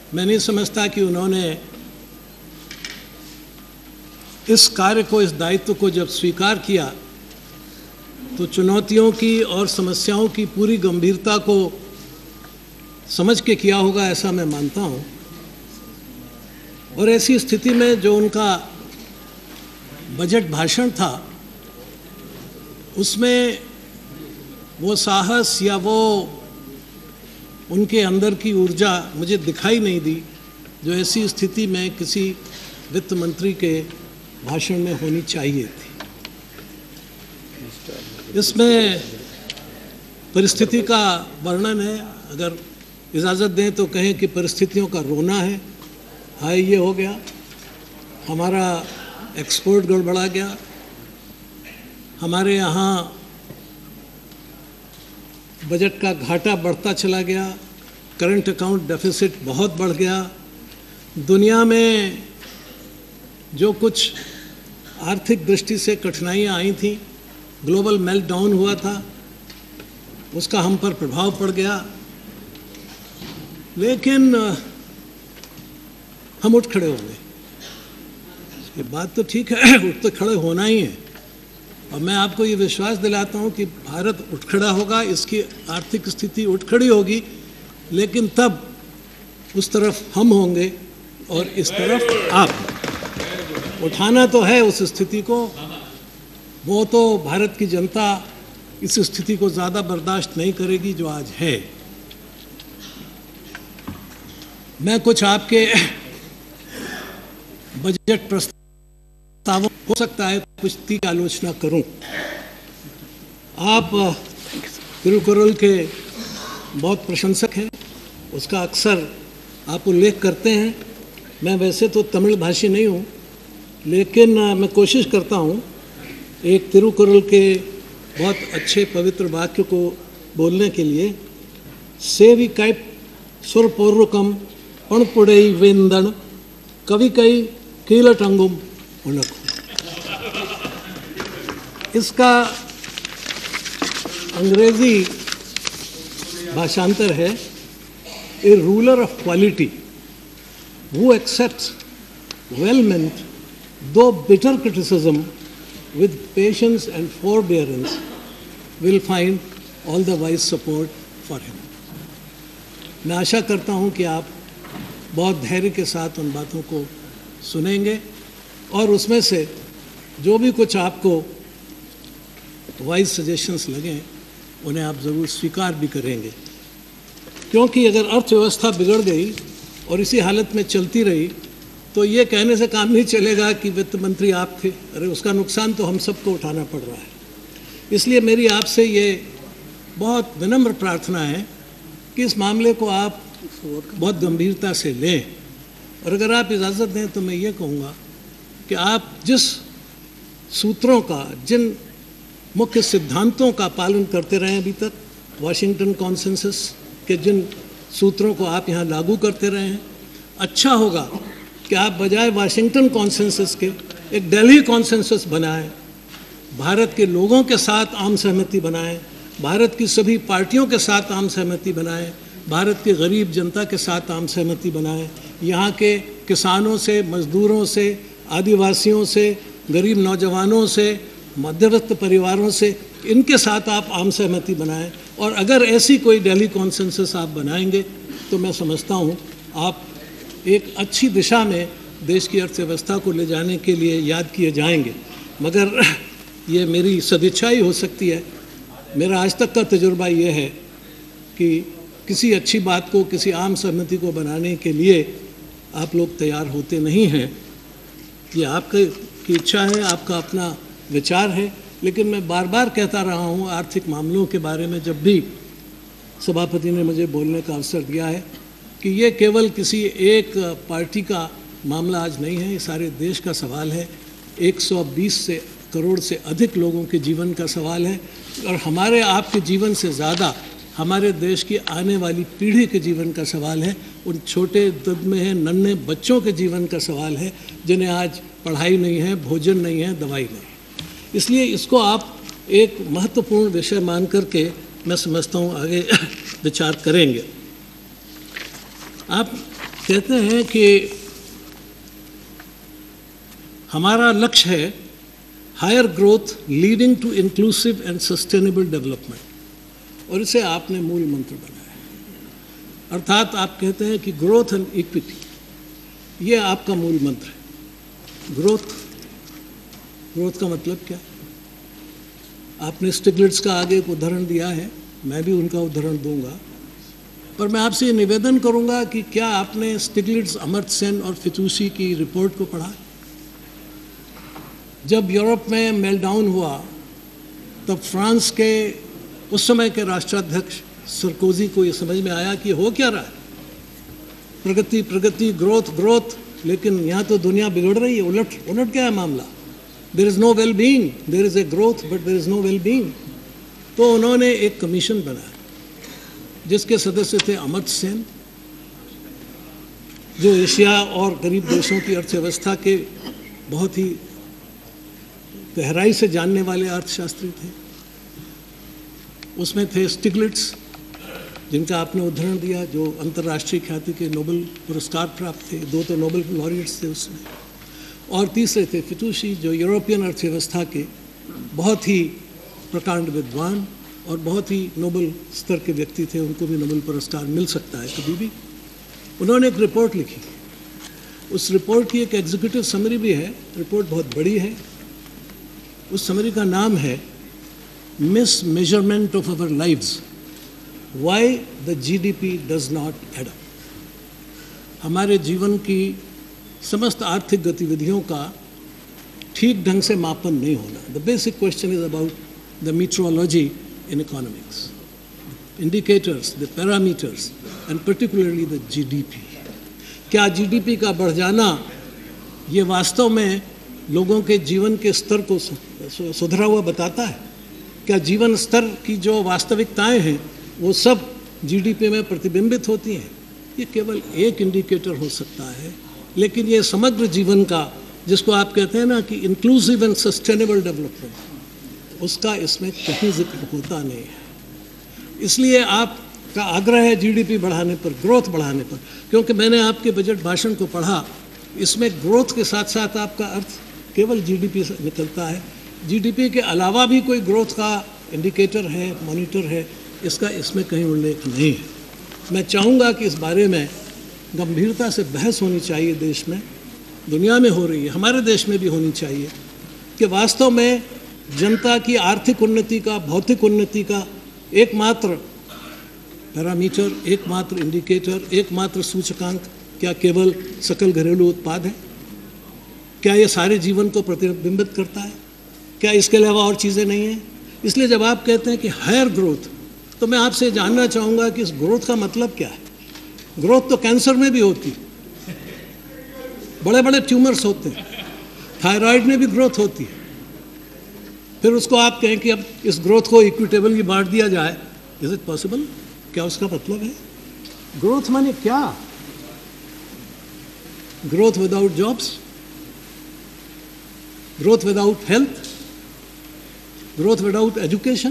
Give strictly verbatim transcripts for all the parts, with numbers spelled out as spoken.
मैं नहीं समझता कि उन्होंने इस कार्य को, इस दायित्व को जब स्वीकार किया तो चुनौतियों की और समस्याओं की पूरी गंभीरता को समझ के किया होगा, ऐसा मैं मानता हूँ। और ऐसी स्थिति में जो उनका बजट भाषण था, उसमें वो साहस या वो उनके अंदर की ऊर्जा मुझे दिखाई नहीं दी जो ऐसी स्थिति में किसी वित्त मंत्री के भाषण में होनी चाहिए थी। इसमें परिस्थिति का वर्णन है, अगर इजाज़त दें तो कहें कि परिस्थितियों का रोना है। हाय, ये हो गया, हमारा एक्सपोर्ट गड़बड़ा गया, हमारे यहाँ बजट का घाटा बढ़ता चला गया, करंट अकाउंट डेफिसिट बहुत बढ़ गया, दुनिया में जो कुछ आर्थिक दृष्टि से कठिनाइयाँ आई थीं, ग्लोबल मेल्टडाउन हुआ था, उसका हम पर प्रभाव पड़ गया। लेकिन हम उठ खड़े हो गए। ये बात तो ठीक है, उठ तो खड़े होना ही है, और मैं आपको ये विश्वास दिलाता हूँ कि भारत उठ खड़ा होगा, इसकी आर्थिक स्थिति उठ खड़ी होगी, लेकिन तब उस तरफ हम होंगे और इस तरफ आप। उठाना तो है उस स्थिति को, वो तो भारत की जनता इस स्थिति को ज़्यादा बर्दाश्त नहीं करेगी जो आज है। मैं कुछ आपके बजट प्रस्तावों, हो सकता है कुछ तीखी आलोचना करूं। आप तिरुकुरल के बहुत प्रशंसक हैं, उसका अक्सर आप उल्लेख करते हैं। मैं वैसे तो तमिल भाषी नहीं हूं, लेकिन मैं कोशिश करता हूं एक तिरुकुरल के बहुत अच्छे पवित्र वाक्य को बोलने के लिए। सेवी कैप सुरपोर्रुकम पणपुड़ई वेंदन कवि कई कीलटंगुम उलक। इसका अंग्रेजी भाषांतर है, a ruler of quality who accepts well meant though bitter criticism with patience and forbearance will find all the wise support for him। मैं आशा करता हूं कि आप बहुत धैर्य के साथ उन बातों को सुनेंगे और उसमें से जो भी कुछ आपको वाइज सजेशंस लगें उन्हें आप ज़रूर स्वीकार भी करेंगे, क्योंकि अगर अर्थव्यवस्था बिगड़ गई और इसी हालत में चलती रही तो ये कहने से काम नहीं चलेगा कि वित्त मंत्री आप थे। अरे उसका नुकसान तो हम सबको उठाना पड़ रहा है। इसलिए मेरी आपसे ये बहुत विनम्र प्रार्थना है कि इस मामले को आप बहुत गंभीरता से लें, और अगर आप इजाज़त दें तो मैं ये कहूँगा कि आप जिस सूत्रों का, जिन मुख्य सिद्धांतों का पालन करते रहे अभी तक, वाशिंगटन कॉन्सेंसस के जिन सूत्रों को आप यहाँ लागू करते रहे हैं, अच्छा होगा कि आप बजाय वाशिंगटन कॉन्सेंसस के एक दिल्ली कॉन्सेंसस बनाएं, भारत के लोगों के साथ आम सहमति बनाएं, भारत की सभी पार्टियों के साथ आम सहमति बनाएं, भारत के गरीब जनता के साथ आम सहमति बनाएं, यहाँ के किसानों से, मजदूरों से, आदिवासियों से, गरीब नौजवानों से, मध्यवर्ग परिवारों से, इनके साथ आप आम सहमति बनाएं। और अगर ऐसी कोई दिल्ली कॉन्सेंसस आप बनाएंगे तो मैं समझता हूँ आप एक अच्छी दिशा में देश की अर्थव्यवस्था को ले जाने के लिए याद किए जाएंगे। मगर ये मेरी सदिच्छा ही हो सकती है। मेरा आज तक का तजुर्बा ये है कि किसी अच्छी बात को, किसी आम सहमति को बनाने के लिए आप लोग तैयार होते नहीं हैं। ये आपकी इच्छा है, आपका अपना विचार है, लेकिन मैं बार बार कहता रहा हूँ आर्थिक मामलों के बारे में, जब भी सभापति ने मुझे बोलने का अवसर दिया है, कि ये केवल किसी एक पार्टी का मामला आज नहीं है, ये सारे देश का सवाल है। एक सौ बीस से करोड़ से अधिक लोगों के जीवन का सवाल है, और हमारे आपके जीवन से ज़्यादा हमारे देश की आने वाली पीढ़ी के जीवन का सवाल है। उन छोटे ददमे हैं, नन्हे बच्चों के जीवन का सवाल है जिन्हें आज पढ़ाई नहीं है, भोजन नहीं है, दवाई नहीं है। इसलिए इसको आप एक महत्वपूर्ण विषय मान करके मैं समझता हूँ आगे विचार करेंगे। आप कहते हैं कि हमारा लक्ष्य है higher growth leading to inclusive and sustainable development, और इसे आपने मूल मंत्र बनाया है। अर्थात आप कहते हैं कि ग्रोथ एंड इक्विटी, ये आपका मूल मंत्र है। ग्रोथ ग्रोथ का मतलब क्या है? आपने स्टिग्लिट्स का आगे एक उदाहरण दिया है, मैं भी उनका उदाहरण दूंगा, पर मैं आपसे ये निवेदन करूंगा कि क्या आपने स्टिग्लिट्स, अमर्त्य सेन और फितूसी की रिपोर्ट को पढ़ा? जब यूरोप में मेल्टडाउन हुआ तब फ्रांस के उस समय के राष्ट्राध्यक्ष सरकोजी को ये समझ में आया कि हो क्या रहा है, प्रगति प्रगति ग्रोथ ग्रोथ, लेकिन यहाँ तो दुनिया बिगड़ रही है, उलट उलट क्या है मामला। There is no well being, there is a growth but there is no well being. तो उन्होंने एक कमीशन बनाया जिसके सदस्य थे अमर्त्य सेन, जो एशिया और गरीब देशों की अर्थव्यवस्था के बहुत ही गहराई से जानने वाले अर्थशास्त्री थे। उसमें थे स्टिग्लिट्स, जिनका आपने उदाहरण दिया, जो अंतर्राष्ट्रीय ख्याति के नोबेल पुरस्कार प्राप्त थे, दो तो नोबेल लॉरिएट्स थे उसमें। और तीसरे थे फितूसी, जो यूरोपियन अर्थव्यवस्था के बहुत ही प्रकांड विद्वान और बहुत ही नोबेल स्तर के व्यक्ति थे, उनको भी नोबेल पुरस्कार मिल सकता है कभी भी। उन्होंने एक रिपोर्ट लिखी, उस रिपोर्ट की एक एग्जीक्यूटिव समरी भी है, रिपोर्ट बहुत बड़ी है। उस समरी का नाम है mismeasurement of our lives, why the G D P does not add up. हमारे जीवन की समस्त आर्थिक गतिविधियों का ठीक ढंग से मापन नहीं होना। The basic question is about the metrology in economics, indicators, the parameters, and particularly the G D P. क्या जी डी पी का बढ़ जाना ये वास्तव में लोगों के जीवन के स्तर को सुधरा हुआ बताता है? क्या जीवन स्तर की जो वास्तविकताएं हैं वो सब जी डी पी में प्रतिबिंबित होती हैं? ये केवल एक इंडिकेटर हो सकता है, लेकिन ये समग्र जीवन का, जिसको आप कहते हैं ना कि इंक्लूसिव एंड सस्टेनेबल डेवलपमेंट, उसका इसमें कहीं जिक्र होता नहीं है। इसलिए आपका आग्रह है जीडीपी बढ़ाने पर, ग्रोथ बढ़ाने पर, क्योंकि मैंने आपके बजट भाषण को पढ़ा, इसमें ग्रोथ के साथ साथ आपका अर्थ केवल जीडीपी से निकलता है। जीडीपी के अलावा भी कोई ग्रोथ का इंडिकेटर है, मॉनिटर है, इसका इसमें कहीं उल्लेख नहीं है। मैं चाहूँगा कि इस बारे में गंभीरता से बहस होनी चाहिए, देश में, दुनिया में हो रही है, हमारे देश में भी होनी चाहिए, कि वास्तव में जनता की आर्थिक उन्नति का, भौतिक उन्नति का एकमात्र पैरामीटर, एकमात्र इंडिकेटर, एकमात्र सूचकांक क्या केवल सकल घरेलू उत्पाद है? क्या ये सारे जीवन को प्रतिबिंबित करता है? क्या इसके अलावा और चीज़ें नहीं हैं? इसलिए जब आप कहते हैं कि हायर ग्रोथ, तो मैं आपसे जानना चाहूँगा कि इस ग्रोथ का मतलब क्या है? ग्रोथ तो कैंसर में भी होती है, बड़े बड़े ट्यूमर्स होते हैं, थायराइड में भी ग्रोथ होती है। फिर उसको आप कहें कि अब इस ग्रोथ को इक्विटेबली बांट दिया जाए, इज इट पॉसिबल? क्या उसका मतलब है? ग्रोथ माने क्या? Growth without jobs, growth without health, growth without education,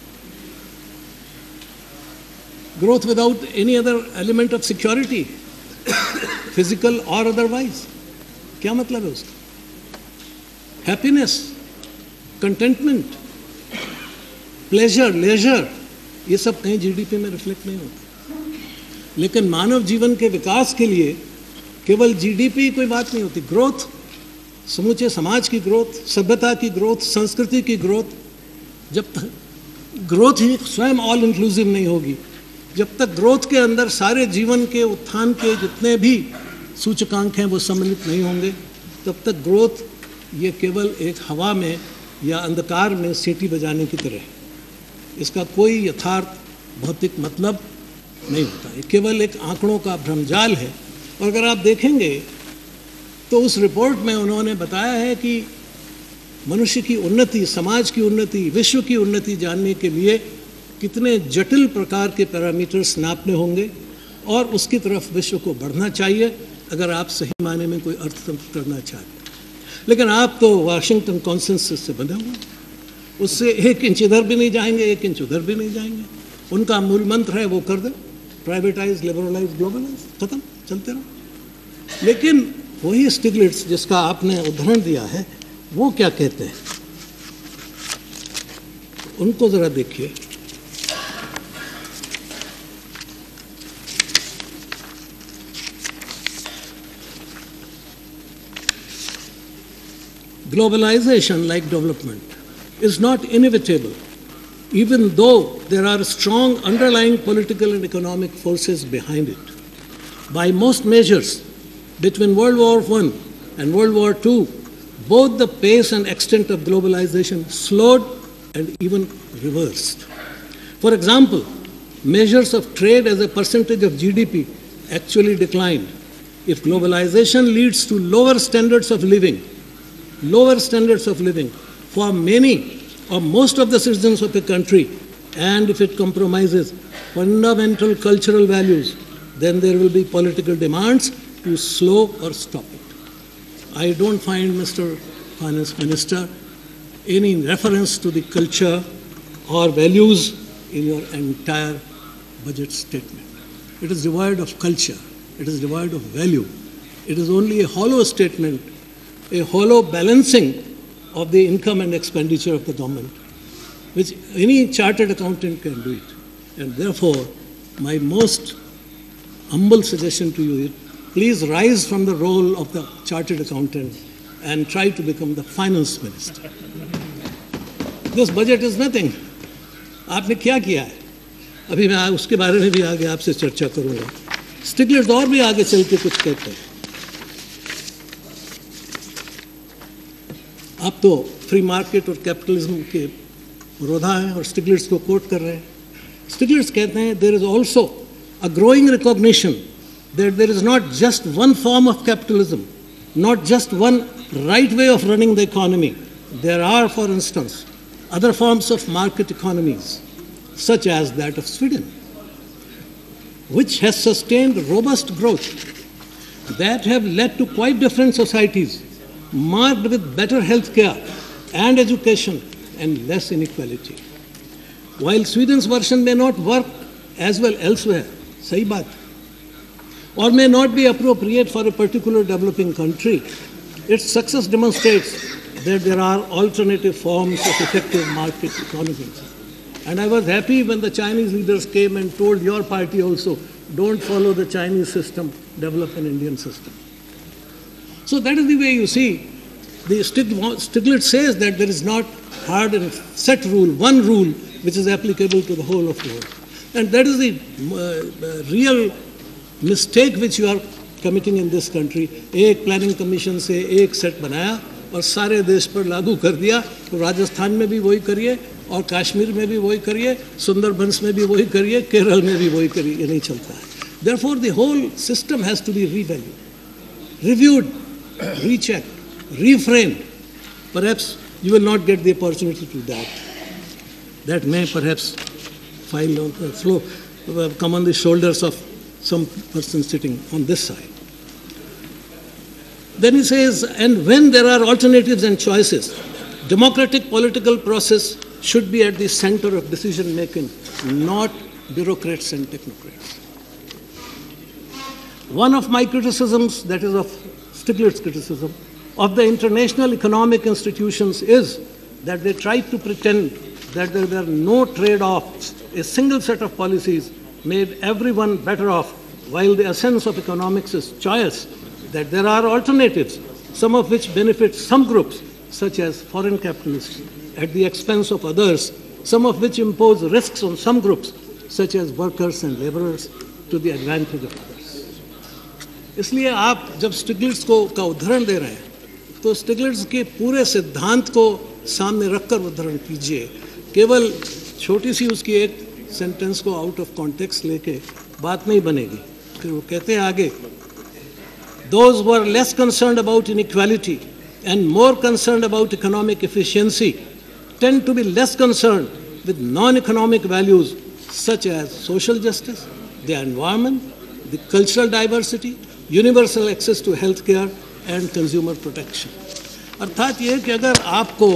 growth without any other element of security, physical और अदरवाइज। क्या मतलब है उसका? हैप्पीनेस, कंटेंटमेंट, प्लेजर, लेजर, ये सब कहीं जीडीपी में रिफ्लेक्ट नहीं होता। लेकिन मानव जीवन के विकास के लिए केवल जीडीपी कोई बात नहीं होती। ग्रोथ, समूचे समाज की ग्रोथ, सभ्यता की ग्रोथ, संस्कृति की ग्रोथ, जब तक ग्रोथ ही स्वयं ऑल इंक्लूसिव नहीं होगी, जब तक ग्रोथ के अंदर सारे जीवन के उत्थान के जितने भी सूचकांक हैं वो सम्मिलित नहीं होंगे, तब तक ग्रोथ ये केवल एक हवा में या अंधकार में सीटी बजाने की तरह है। इसका कोई यथार्थ भौतिक मतलब नहीं होता, ये केवल एक आंकड़ों का भ्रमजाल है। और अगर आप देखेंगे तो उस रिपोर्ट में उन्होंने बताया है कि मनुष्य की उन्नति, समाज की उन्नति, विश्व की उन्नति जानने के लिए कितने जटिल प्रकार के पैरामीटर्स नापने होंगे और उसकी तरफ विश्व को बढ़ना चाहिए अगर आप सही मायने में कोई अर्थतंत्र करना चाहते हैं। लेकिन आप तो वाशिंगटन कॉन्सेंसस से बंधे हुए, उससे एक इंच इधर भी नहीं जाएंगे, एक इंच उधर भी नहीं जाएंगे। उनका मूल मंत्र है वो कर दे, प्राइवेटाइज, लिबरलाइज, ग्लोबलाइज, खत्म, चलते रहो। लेकिन वही स्टिग्लिट्स जिसका आपने उदाहरण दिया है, वो क्या कहते हैं, उनको जरा देखिए। Globalization, like development, is not inevitable, even though there are strong underlying political and economic forces behind it. By most measures, between World War One and World War Two, both the pace and extent of globalization slowed and even reversed. For example, measures of trade as a percentage of G D P actually declined. If globalization leads to lower standards of living, lower standards of living for many or most of the citizens of a country, and if it compromises fundamental cultural values, then there will be political demands to slow or stop it. I don't find, Mister Finance Minister, any reference to the culture or values in your entire budget statement. It is devoid of culture. It is devoid of value. It is only a hollow statement, a hollow balancing of the income and expenditure of the government, which any chartered accountant can do it. And therefore, my most humble suggestion to you is, please rise from the role of the chartered accountant and try to become the finance minister. This budget is nothing. आपने क्या किया है? अभी मैं उसके बारे में भी आगे आपसे चर्चा करूंगा। स्टिग्लिट्स और भी आगे चल के कुछ कहते हैं। आप तो फ्री मार्केट और कैपिटलिज्म के विरोधा हैं और स्टिग्लिट्स को कोट कर रहे हैं। स्टिग्लिट्स कहते हैं, there is also a growing recognition that there is not just one form of capitalism, not just one right way of running the economy. There are, for instance, other forms of market economies, such as that of Sweden, which has sustained robust growth, that have led to quite different societies, marked with better health care and education and less inequality. While Sweden's version may not work as well elsewhere, sahi baat, or may not be appropriate for a particular developing country, its success demonstrates that there are alternative forms of effective market economies. And I was happy when the Chinese leaders came and told your party also, don't follow the Chinese system, develop an Indian system. So that is the way you see. The Stiglitz says that there is not hard and set rule, one rule which is applicable to the whole of the world. And that is the uh, real mistake which you are committing in this country. एक planning commission से एक set बनाया और सारे देश पर लागू कर दिया, तो राजस्थान में भी वही करिए और कश्मीर में भी वही करिए, सुंदरबंस में भी वही करिए, केरल में भी वही करिए, ये नहीं चलता है. Therefore, the whole system has to be revalued, reviewed, rechecked, reframed. Perhaps you will not get the opportunity to do that. That may perhaps file on the floor, uh, come on the shoulders of some person sitting on this side. Then he says, and when there are alternatives and choices, democratic political process should be at the center of decision making, not bureaucrats and technocrats. One of my criticisms, that is of Stiglitz's criticism, of the international economic institutions is that they try to pretend that there were no trade-offs. A single set of policies made everyone better off, while the essence of economics is choice, that there are alternatives, some of which benefit some groups, such as foreign capitalists, at the expense of others, some of which impose risks on some groups, such as workers and laborers, to the advantage of others. इसलिए आप जब स्टिग्लिट्स को का उदाहरण दे रहे हैं तो स्टिग्लिट्स के पूरे सिद्धांत को सामने रखकर उदाहरण कीजिए. केवल छोटी सी उसकी एक सेंटेंस को आउट ऑफ कॉन्टेक्स्ट लेके बात नहीं बनेगी. फिर वो कहते हैं आगे, those who are less concerned about inequality and more concerned about economic efficiency tend to be less concerned with non-economic values such as social justice, the environment, the cultural diversity, universal access to health care and consumer protection. अर्थात ये कि अगर आपको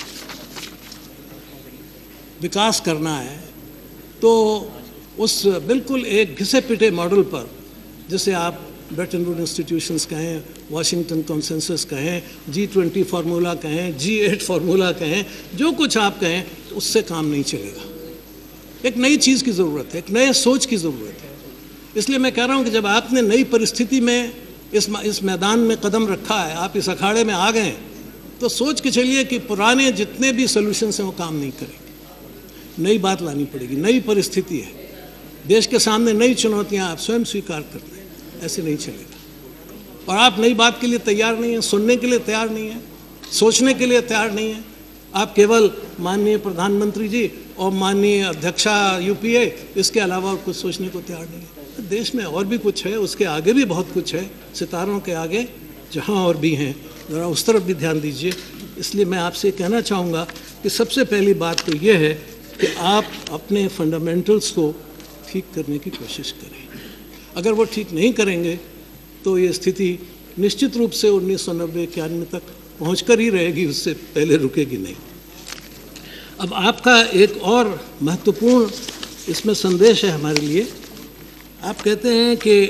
विकास करना है तो उस बिल्कुल एक घिसे पिटे मॉडल पर, जिसे आप ब्रेटन वुड इंस्टीट्यूशंस कहें, वाशिंगटन कॉन्सेंसस कहें, जी ट्वेंटी फार्मूला कहें, जी एट फार्मूला कहें, जो कुछ आप कहें, उससे काम नहीं चलेगा। एक नई चीज़ की ज़रूरत है, एक नए सोच की ज़रूरत है। इसलिए मैं कह रहा हूँ कि जब आपने नई परिस्थिति में इस इस मैदान में कदम रखा है, आप इस अखाड़े में आ गए, तो सोच के चलिए कि पुराने जितने भी सोल्यूशंस हैं वो काम नहीं करेंगे। नई बात लानी पड़ेगी, नई परिस्थिति है, देश के सामने नई चुनौतियाँ, आप स्वयं स्वीकार करते हैं, ऐसे नहीं चलेगा। और आप नई बात के लिए तैयार नहीं हैं, सुनने के लिए तैयार नहीं हैं, सोचने के लिए तैयार नहीं हैं। आप केवल माननीय प्रधानमंत्री जी और माननीय अध्यक्षा यूपीए, इसके अलावा और कुछ सोचने को तैयार नहीं है। देश में और भी कुछ है, उसके आगे भी बहुत कुछ है, सितारों के आगे जहाँ और भी हैं, ज़रा उस तरफ भी ध्यान दीजिए। इसलिए मैं आपसे कहना चाहूँगा कि सबसे पहली बात तो ये है कि आप अपने फंडामेंटल्स को ठीक करने की कोशिश करें। अगर वो ठीक नहीं करेंगे तो ये स्थिति निश्चित रूप से उन्नीस सौ नब्बे इक्यानवे तक पहुँच कर ही रहेगी, उससे पहले रुकेगी नहीं। अब आपका एक और महत्वपूर्ण इसमें संदेश है हमारे लिए। आप कहते हैं कि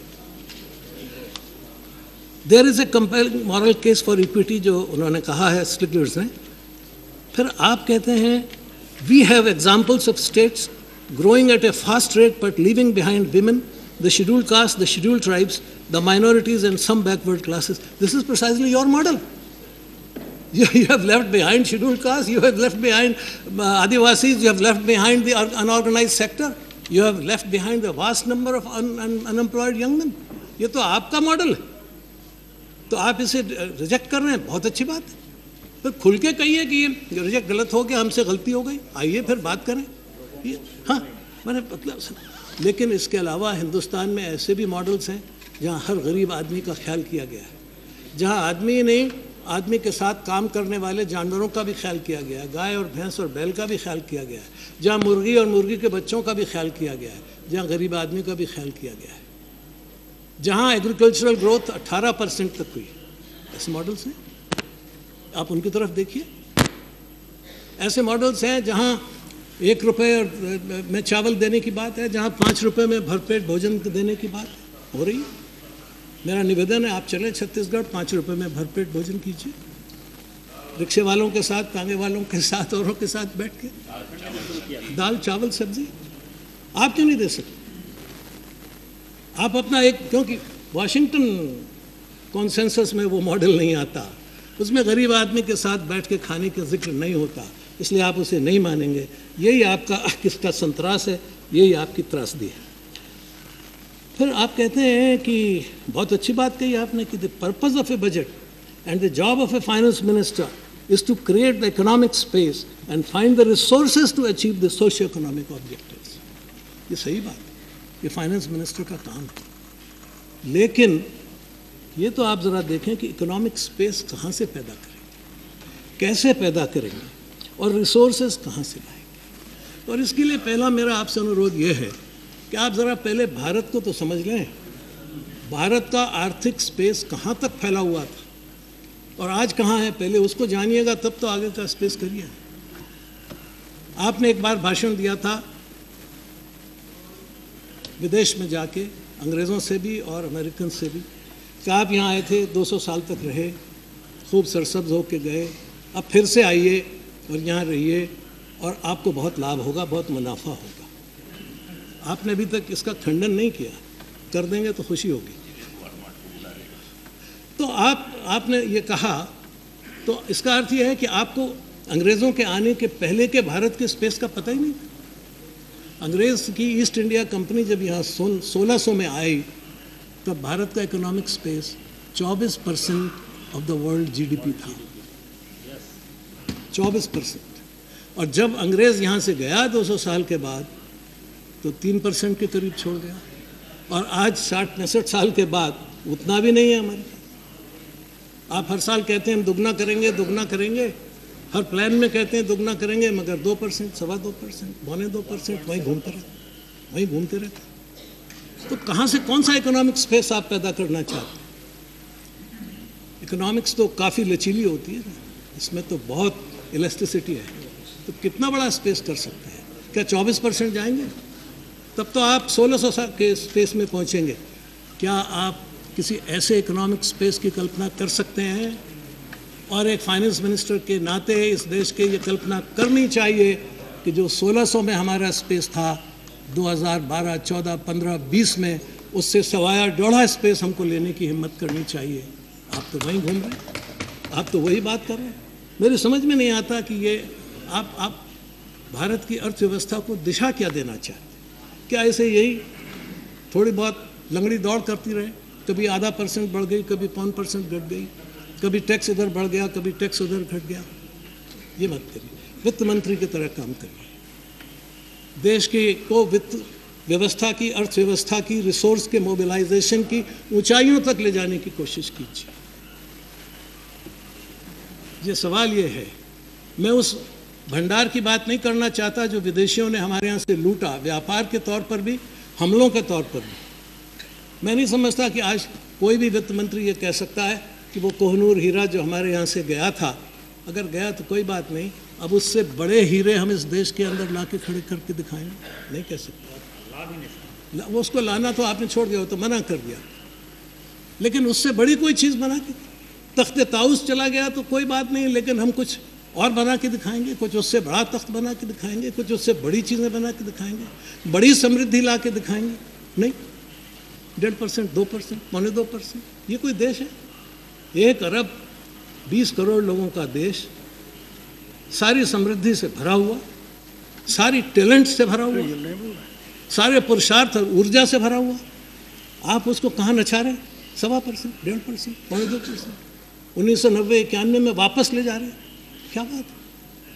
there is a compelling moral case for equity, जो उन्होंने कहा है स्टिग्लिट्ज़ ने। फिर आप कहते हैं we have examples of states growing at a fast rate but leaving behind women, the scheduled castes, the scheduled tribes, the minorities and some backward classes. This is precisely your model. You, you have left behind scheduled castes, you have left behind uh, Adivasis, you have left behind the unorganized sector, you have left behind the vast number of un, un, unemployed young men. ये तो आपका model है, तो आप इसे reject कर रहे हैं, बहुत अच्छी बात है। फिर खुल के कहिए कि ये रिजेक्ट गलत हो गया, हमसे गलती हो गई, आइए फिर बात करें। ये हाँ, मैंने मतलब, लेकिन इसके अलावा हिंदुस्तान में ऐसे भी मॉडल्स हैं जहाँ हर गरीब आदमी का ख्याल किया गया है, जहाँ आदमी ही नहीं, आदमी के साथ काम करने वाले जानवरों का भी ख्याल किया गया है, गाय और भैंस और बैल का भी ख्याल किया गया है, जहाँ मुर्गी और मुर्गी के बच्चों का भी ख्याल किया गया है, जहाँ गरीब आदमी का भी ख्याल किया गया है, जहाँ एग्रीकल्चरल ग्रोथ अट्ठारह परसेंट तक हुई। ऐसे मॉडल्स हैं, आप उनकी तरफ देखिए। ऐसे मॉडल्स हैं जहाँ एक रुपये और में चावल देने की बात है, जहाँ पाँच रुपये में भरपेट भोजन देने की बात हो रही है। मेरा निवेदन है, आप चलें छत्तीसगढ़, पाँच रुपये में भरपेट भोजन कीजिए, रिक्शे वालों के साथ, तांगे वालों के साथ, औरों के साथ बैठ के, दाल चावल सब्जी। आप क्यों नहीं दे सकते? आप अपना एक, क्योंकि वाशिंगटन कॉन्सेंसस में वो मॉडल नहीं आता, उसमें गरीब आदमी के साथ बैठ के खाने का जिक्र नहीं होता, इसलिए आप उसे नहीं मानेंगे। यही आपका किसका संतरास है, यही आपकी त्रासदी है। फिर आप कहते हैं कि बहुत अच्छी बात कही आपने कि the purpose of a budget and the job of a finance minister is to create the economic space and find the resources to achieve the socio economic objectives. ये सही बात है, ये फाइनेंस मिनिस्टर का काम है। लेकिन ये तो आप ज़रा देखें कि इकोनॉमिक स्पेस कहाँ से पैदा करेंगे, कैसे पैदा करेंगे, और रिसोर्सेज कहाँ से लाएंगे। और इसके लिए पहला मेरा आपसे अनुरोध ये है कि आप ज़रा पहले भारत को तो समझ लें, भारत का आर्थिक स्पेस कहाँ तक फैला हुआ था और आज कहाँ है, पहले उसको जानिएगा, तब तो आगे का स्पेस करिए। आपने एक बार भाषण दिया था विदेश में जाके, अंग्रेज़ों से भी और अमेरिकन से भी, कि आप यहाँ आए थे, दो सौ साल तक रहे, खूब सरसब्ज होके गए, अब फिर से आइए और यहाँ रहिए और आपको बहुत लाभ होगा, बहुत मुनाफा होगा। आपने अभी तक इसका खंडन नहीं किया, कर देंगे तो खुशी होगी। तो आप आपने ये कहा, तो इसका अर्थ ये है कि आपको अंग्रेज़ों के आने के पहले के भारत के स्पेस का पता ही नहीं। अंग्रेज़ की ईस्ट इंडिया कंपनी जब यहाँ सोलह सौ में आई, तब भारत का इकोनॉमिक स्पेस चौबीस percent of the world GDP था, चौबीस परसेंट। और जब अंग्रेज़ यहाँ से गया दो सौ साल के बाद, तो तीन परसेंट के करीब छोड़ गया। और आज साठ पैंसठ साल के बाद उतना भी नहीं है हमारे पास। आप हर साल कहते हैं हम दुगना करेंगे, दुगना करेंगे, हर प्लान में कहते हैं दुगना करेंगे, मगर दो परसेंट, सवा दो परसेंट, पौने दो परसेंट वहीं घूमते रहते वहीं घूमते रहते तो कहाँ से, कौन सा इकोनॉमिक स्पेस आप पैदा करना चाहते हैं? इकोनॉमिक्स तो काफ़ी लचीली होती है ना, इसमें तो बहुत इलास्टिसिटी है, तो कितना बड़ा स्पेस कर सकते हैं? क्या चौबीस परसेंट जाएंगे? तब तो आप सोलह सौ के स्पेस में पहुँचेंगे। क्या आप किसी ऐसे इकोनॉमिक स्पेस की कल्पना कर सकते हैं? और एक फाइनेंस मिनिस्टर के नाते इस देश के ये कल्पना करनी चाहिए कि जो सोलह सौ में हमारा स्पेस था, दो हज़ार बारह, चौदह, पंद्रह, बीस में उससे सवाया डोढ़ा स्पेस हमको लेने की हिम्मत करनी चाहिए। आप तो वहीं घूम रहे हैं, आप तो वही बात कर रहे हैं। मेरी समझ में नहीं आता कि ये आप आप भारत की अर्थव्यवस्था को दिशा क्या देना चाहते? क्या ऐसे यही थोड़ी बहुत लंगड़ी दौड़ करती रहे? कभी आधा परसेंट बढ़ गई, कभी पौन परसेंट घट गई, कभी टैक्स इधर बढ़ गया, कभी टैक्स उधर घट गया। ये मत करिए, वित्त मंत्री की तरह काम करिए। देश की को वित्त व्यवस्था की, अर्थव्यवस्था की, रिसोर्स के मोबिलाइजेशन की ऊंचाइयों तक ले जाने की कोशिश कीजिए। ये सवाल ये है, मैं उस भंडार की बात नहीं करना चाहता जो विदेशियों ने हमारे यहाँ से लूटा, व्यापार के तौर पर भी, हमलों के तौर पर भी। मैं नहीं समझता कि आज कोई भी वित्त मंत्री ये कह सकता है कि वो कोहनूर हीरा जो हमारे यहाँ से गया था, अगर गया तो कोई बात नहीं, अब उससे बड़े हीरे हम इस देश के अंदर ला के खड़े करके दिखाएंगे, नहीं कह सकते। ला, वो उसको लाना तो आपने छोड़ दिया, हो तो मना कर दिया, लेकिन उससे बड़ी कोई चीज़ बना के, तख्ते ताउस चला गया तो कोई बात नहीं, लेकिन हम कुछ और बना के दिखाएंगे, कुछ उससे बड़ा तख्त बना के दिखाएंगे, कुछ उससे बड़ी चीज़ें बना के दिखाएंगे, बड़ी समृद्धि ला के दिखाएंगे। नहीं, डेढ़ परसेंट, दो परसेंट, पौने दो परसेंट, ये कोई देश है? एक अरब बीस करोड़ लोगों का देश, सारी समृद्धि से भरा हुआ, सारी टैलेंट से भरा हुआ, सारे पुरुषार्थ और ऊर्जा से भरा हुआ, आप उसको कहाँ नचा रहे हैं? सवा परसेंट, डेढ़ परसेंट, पौने दो परसेंट, उन्नीस सौ नब्बे इक्यानवे में वापस ले जा रहे हैं। क्या बात है?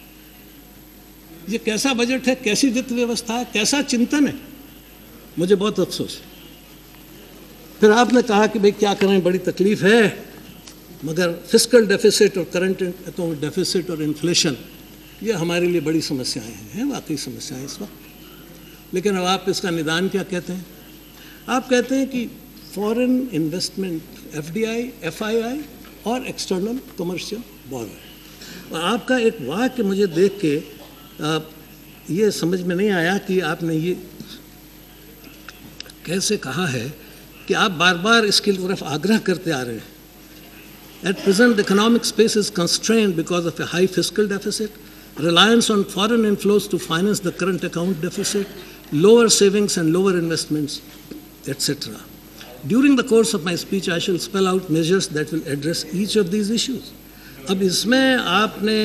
ये कैसा बजट है, कैसी वित्त व्यवस्था है, कैसा चिंतन है? मुझे बहुत अफसोस है। फिर आपने कहा कि भाई क्या करें, बड़ी तकलीफ है, मगर फिस्कल डेफिसिट और करंट अकाउंट डेफिसिट और इन्फ्लेशन ये हमारे लिए बड़ी समस्याएं हैं, हैं वाकई समस्याएं इस वक्त। लेकिन अब आप इसका निदान क्या कहते हैं? आप कहते हैं कि foreign investment, F D I, F I I और एक्सटर्नल कमर्शियल बोरोइंग। और आपका एक वाक्य मुझे देख के आ, ये समझ में नहीं आया कि आपने ये कैसे कहा है कि आप बार बार इसकी तरफ आग्रह करते आ रहे हैं। At present, the economic space is constrained because of a high fiscal deficit, reliance on foreign inflows to finance the current account deficit, lower savings and lower investments, et cetera. During the course of my speech, I shall spell out measures that will address each of these issues. अब इसमें आपने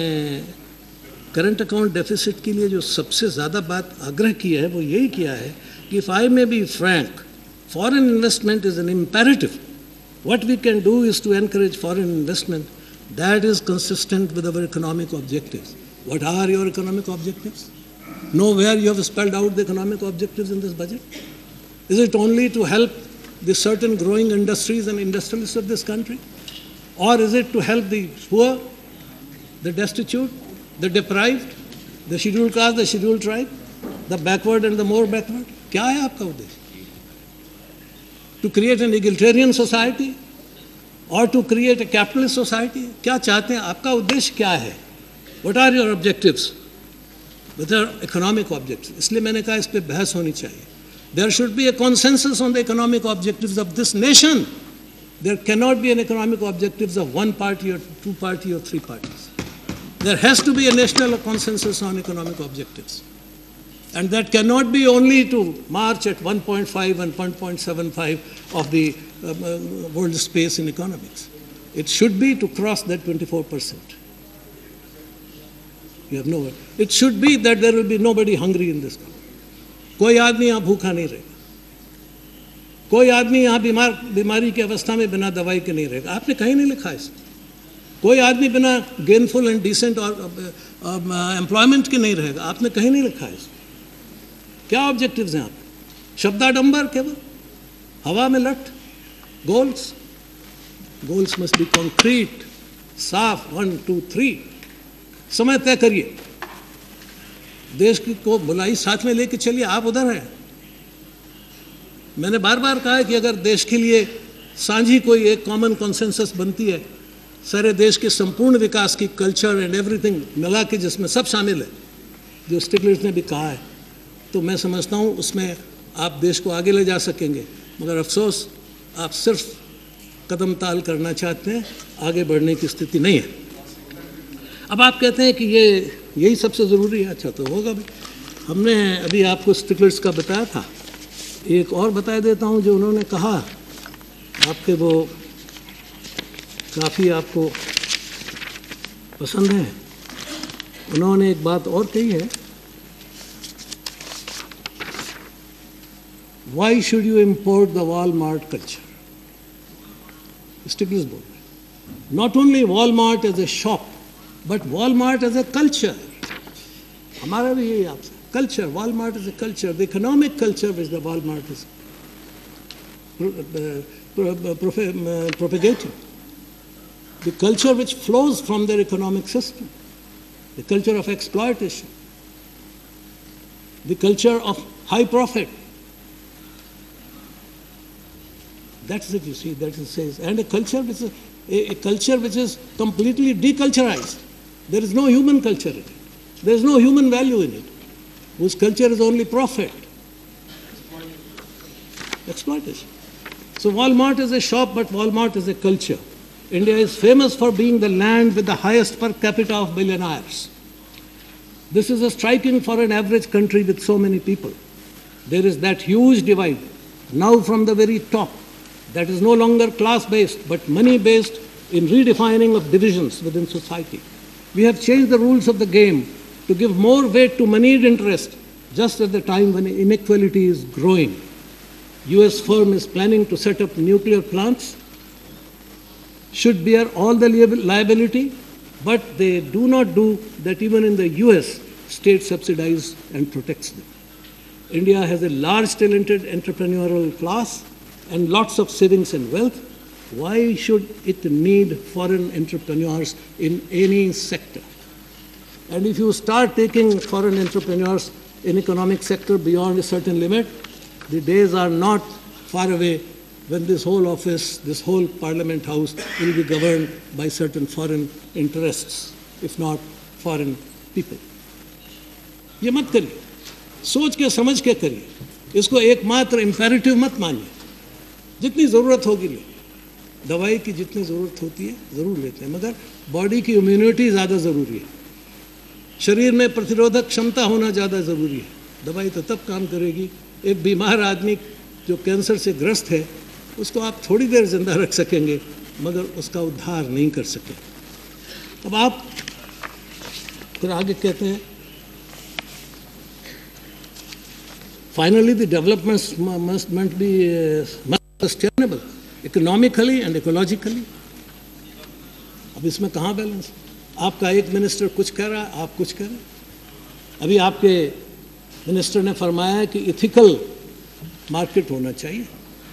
current account deficit के लिए जो सबसे ज़्यादा बात आग्रह की है वो यही किया है कि if I may be frank, foreign investment is an imperative. What we can do is to encourage foreign investment that is consistent with our economic objectives. What are your economic objectives? Nowhere you have spelled out the economic objectives in this budget. Is it only to help the certain growing industries and industrialists of this country? Or is it to help the poor, the destitute, the deprived, the scheduled caste, the scheduled tribe, the backward and the more backward? क्या है आपका उद्देश्य? To create an egalitarian society or to create a capitalist society? क्या चाहते हैं? आपका उद्देश्य क्या है? What are your objectives? What are economic objectives? इसलिए मैंने कहा इस पे बहस होनी चाहिए. There should be a consensus on the economic objectives of this nation. There cannot be an economic objectives of one party or two party or three parties. There has to be a national consensus on economic objectives. And that cannot be only to march at one point five and one point seven five of the uh, world space in economics. It should be to cross that twenty-four percent. You have no. It should be that there will be nobody hungry in this country. कोई आदमी यहाँ भूखा नहीं रहेगा. कोई आदमी यहाँ बीमार बीमारी की अवस्था में बिना दवाई के नहीं रहेगा. आपने कहीं नहीं लिखा है. कोई आदमी बिना गेनफुल एंड डिसेंट और एम्प्लॉयमेंट के नहीं रहेगा. आपने कहीं नहीं लिखा है. क्या ऑब्जेक्टिव्स हैं आप? शब्दाडंबर केवल, हवा में लट. Goals goals must be concrete, साफ. वन टू थ्री समय तय करिए. देश की को बुलाई साथ में लेके चलिए. आप उधर हैं. मैंने बार बार कहा है कि अगर देश के लिए सांझी कोई एक कॉमन कॉन्सेंसस बनती है, सारे देश के संपूर्ण विकास की, कल्चर एंड एवरीथिंग मिला के जिसमें सब शामिल है, जो स्टिग्लिट्ज़ ने भी कहा है, तो मैं समझता हूँ उसमें आप देश को आगे ले जा सकेंगे. मगर अफसोस आप सिर्फ कदम ताल करना चाहते हैं, आगे बढ़ने की स्थिति नहीं है। अब आप कहते हैं कि ये यही सबसे ज़रूरी है, अच्छा तो होगा भी। हमने अभी आपको स्टिग्लिट्ज़ का बताया था, एक और बता देता हूँ जो उन्होंने कहा, आपके वो काफ़ी आपको पसंद है। उन्होंने एक बात और कही है, why should you import the Walmart culture. Stiglitz बोल रहे, not only Walmart as a shop but Walmart as a culture. हमारा भी यही आपसे culture, Walmart is a culture, the economic culture which the Walmart is propagating, the culture which flows from their economic system, the culture of exploitation, the culture of high profit. That's it, you see, that it says. And a culture which is a, a culture which is completely deculturized. There is no human culture in it. There is no human value in it. Whose culture is only profit. Exploitation. So Walmart is a shop, but Walmart is a culture. India is famous for being the land with the highest per capita of billionaires. This is a striking for an average country with so many people. There is that huge divide, now from the very top, that is no longer class-based, but money-based in redefining of divisions within society. We have changed the rules of the game to give more weight to moneyed interest just at the time when inequality is growing. U S firm is planning to set up nuclear plants, should bear all the liability, but they do not do that. Even in the U S, state subsidizes and protects them. India has a large talented entrepreneurial class and lots of savings and wealth. Why should it need foreign entrepreneurs in any sector? And if you start taking foreign entrepreneurs in economic sector beyond a certain limit, the days are not far away when this whole office, this whole Parliament House will be governed by certain foreign interests, if not foreign people. ये मत करिए, सोच के समझ के करिए, इसको एकमात्र इम्पेरेटिव मत मानिए। जितनी ज़रूरत होगी ले, दवाई की जितनी ज़रूरत होती है ज़रूर लेते हैं, मगर बॉडी की इम्यूनिटी ज़्यादा ज़रूरी है, शरीर में प्रतिरोधक क्षमता होना ज़्यादा ज़रूरी है। दवाई तो तब काम करेगी, एक बीमार आदमी जो कैंसर से ग्रस्त है उसको आप थोड़ी देर जिंदा रख सकेंगे मगर उसका उद्धार नहीं कर सके। अब आप फिर आगे कहते हैं, finally the developments must must be sustainable economically and ecologically. अब इसमें कहाँ बैलेंस? आपका एक मिनिस्टर कुछ कह रहा है, आप कुछ कह रहे हैं। अभी आपके मिनिस्टर ने फरमाया है कि इथिकल मार्केट होना चाहिए,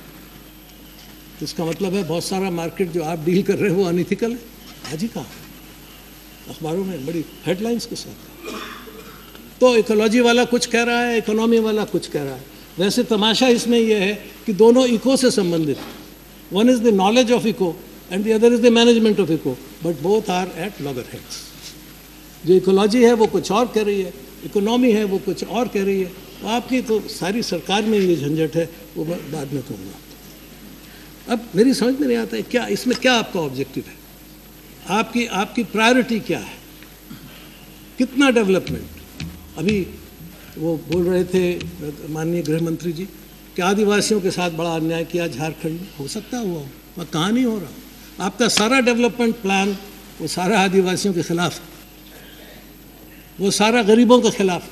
इसका मतलब है बहुत सारा मार्केट जो आप डील कर रहे हैं वो अनइथिकल है। आज ही कहा अखबारों में बड़ी हेडलाइंस के साथ। तो इकोलॉजी वाला कुछ कह रहा है, इकोनॉमी वाला कुछ कह रहा है। वैसे तमाशा इसमें यह है कि दोनों इको से संबंधित, one is the knowledge of eco and the other is the management of eco, but both are at loggerheads. जो इकोलॉजी है वो कुछ और कह रही है, इकोनॉमी है वो कुछ और कह रही है। तो आपकी तो सारी सरकार में ये झंझट है, वो बाद में कहूँगा। अब मेरी समझ में नहीं आता है क्या इसमें क्या आपका ऑब्जेक्टिव है, आपकी आपकी प्रायोरिटी क्या है, कितना डेवलपमेंट। अभी वो बोल रहे थे माननीय गृह मंत्री जी कि आदिवासियों के साथ बड़ा अन्याय किया झारखंड में। हो सकता हुआ वह कहाँ नहीं हो रहा। आपका सारा डेवलपमेंट प्लान वो सारा आदिवासियों के खिलाफ, वो सारा गरीबों के खिलाफ,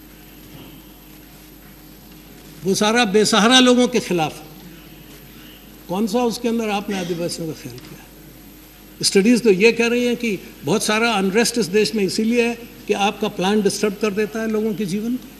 वो सारा बेसहारा लोगों के खिलाफ। कौन सा उसके अंदर आपने आदिवासियों का ख्याल किया? स्टडीज़ तो ये कह रही हैं कि बहुत सारा अनरेस्ट इस देश में इसीलिए है कि आपका प्लान डिस्टर्ब कर देता है लोगों के जीवन को।